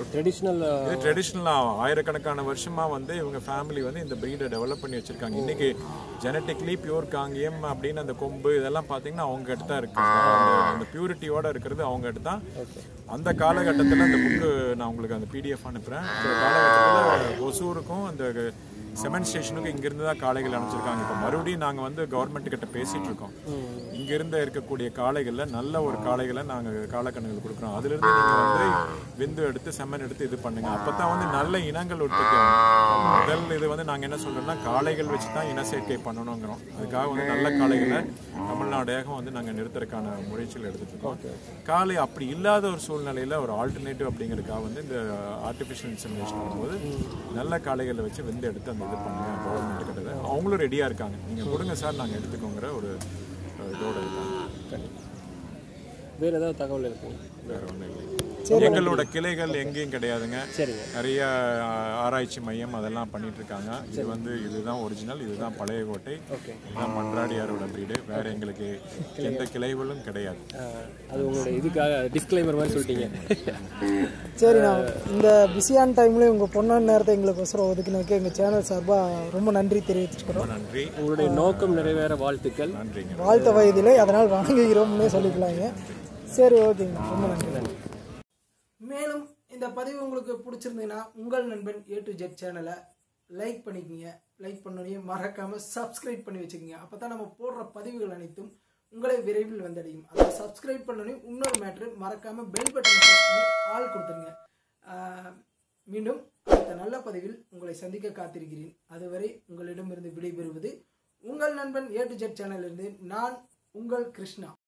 ட்ரெடிஷ்னலாக ஆயிரக்கணக்கான வருஷமாக வந்து இவங்க ஃபேமிலி வந்து இந்த ப்ரீடை டெவலப் பண்ணி வச்சுருக்காங்க. இன்றைக்கி ஜெனட்டிக்லி பியூர் காங்கியம் அப்படின்னு அந்த கொம்பு இதெல்லாம் பார்த்தீங்கன்னா அவங்க கிட்ட தான் இருக்குது. அந்த பியூரிட்டியோடு இருக்கிறது அவங்க கிட்ட தான். அந்த காலகட்டத்தில் அந்த புக்கு நான் உங்களுக்கு அந்த பிடிஎஃப் அனுப்புகிறேன். அந்த காலகட்டத்தில் ஒசூருக்கும் அந்த செமன் ஸ்டேஷனுக்கும் இங்கேருந்து தான் காளைகள் அனுப்பிச்சிருக்காங்க. இப்போ மறுபடியும் நாங்கள் வந்து கவர்மெண்ட் கிட்ட பேசிகிட்டு இருக்கோம். இங்கேருந்து இருக்கக்கூடிய காளைகளில் நல்ல ஒரு காளைகளை நாங்கள் காலக்கண்ணுகள் கொடுக்குறோம். அதுலேருந்து நீங்கள் வந்து விந்து எடுத்து செம்மன் எடுத்து இது பண்ணுங்க. அப்போ தான் வந்து நல்ல இனங்கள் உற்பத்தி ஆகும். முதல் இது வந்து நாங்கள் என்ன சொல்கிறோம்னா காளைகள் வச்சு தான் இன சேர்க்கை பண்ணணுங்கிறோம். அதுக்காக வந்து நல்ல காளைகளை தமிழ்நாடகம் வந்து நாங்கள் நிறுத்துறதுக்கான முயற்சிகள் எடுத்துகிட்டு இருக்கோம். காளை அப்படி இல்லாத ஒரு சூழ்நிலையில் ஒரு ஆல்டர்னேட்டிவ் அப்படிங்கிறதுக்காக வந்து இந்த ஆர்டிஃபிஷியல் இன்செமினேஷன் பண்ணும்போது நல்ல காளைகளை வச்சு விந்து எடுத்து அந்த இது பண்ணுங்க. கவர்மெண்ட் கிட்ட அவங்களும் ரெடியாக இருக்காங்க. நீங்கள் கொடுங்க சார், நாங்கள் எடுத்துக்கோங்கிற ஒரு இதோட இருக்காங்க. வேறு ஏதாவது தகவல் இருக்குங்க? வேறு ஒன்றும் இல்லை. எங்களோட கிளைகள் எங்கேயும் கிடையாதுங்க. சரிங்க. நிறைய ஆராய்ச்சி மையம் அதெல்லாம் பண்ணிட்டு இருக்காங்க. இது வந்து இதுதான் ஒரிஜினல், இதுதான் பழைய கோட்டை, இதுதான் மன்றாடியாரோட வீடு. வேற எங்களுக்கு எந்த கிளைகளும் கிடையாது. அது உங்களுடைய இதுக்காக டிஸ்க்ளைமர் மாதிரி சொல்லிட்டீங்க. சரிண்ணா, இந்த பிஸியான டைம்லேயும் உங்கள் பொண்ணான நேரத்தை எங்களுக்கு ஒசரம் ஒதுக்கினதுக்கு எங்கள் சேனல் சார்பாக ரொம்ப நன்றி தெரிவிச்சுக்கிறோம். நன்றி. உங்களுடைய நோக்கம் நிறைவேற வாழ்த்துக்கள். நன்றிங்க. வாழ்த்த வயதிலே அதனால் வணங்குகிறோம்னே சொல்லிக்கலாங்க. சரி, ஓகேங்க, ரொம்ப நன்றி. மேலும் இந்த பதிவு உங்களுக்கு பிடிச்சிருந்தீங்கன்னா உங்கள் நண்பன் A to Z சேனலை லைக் பண்ணிக்கோங்க. லைக் பண்ணோடனே மறக்காமல் சப்ஸ்கிரைப் பண்ணி வச்சுக்கோங்க. அப்போ தான் நம்ம போடுற பதிவுகள் அனைத்தும் உங்களை விரைவில் வந்தடையும். அதை சப்ஸ்கிரைப் பண்ணோடனே இன்னொரு மேட்ரு, மறக்காமல் பெல் பட்டனை ப்ரெஸ் பண்ணி ஆல் கொடுத்துருங்க. மீண்டும் அடுத்த நல்ல பதிவில் உங்களை சந்திக்க காத்திருக்கிறேன். அதுவரை உங்களிடமிருந்து விடைபெறுவது உங்கள் நண்பன் A to Z சேனலிலிருந்து நான் உங்கள் கிருஷ்ணா.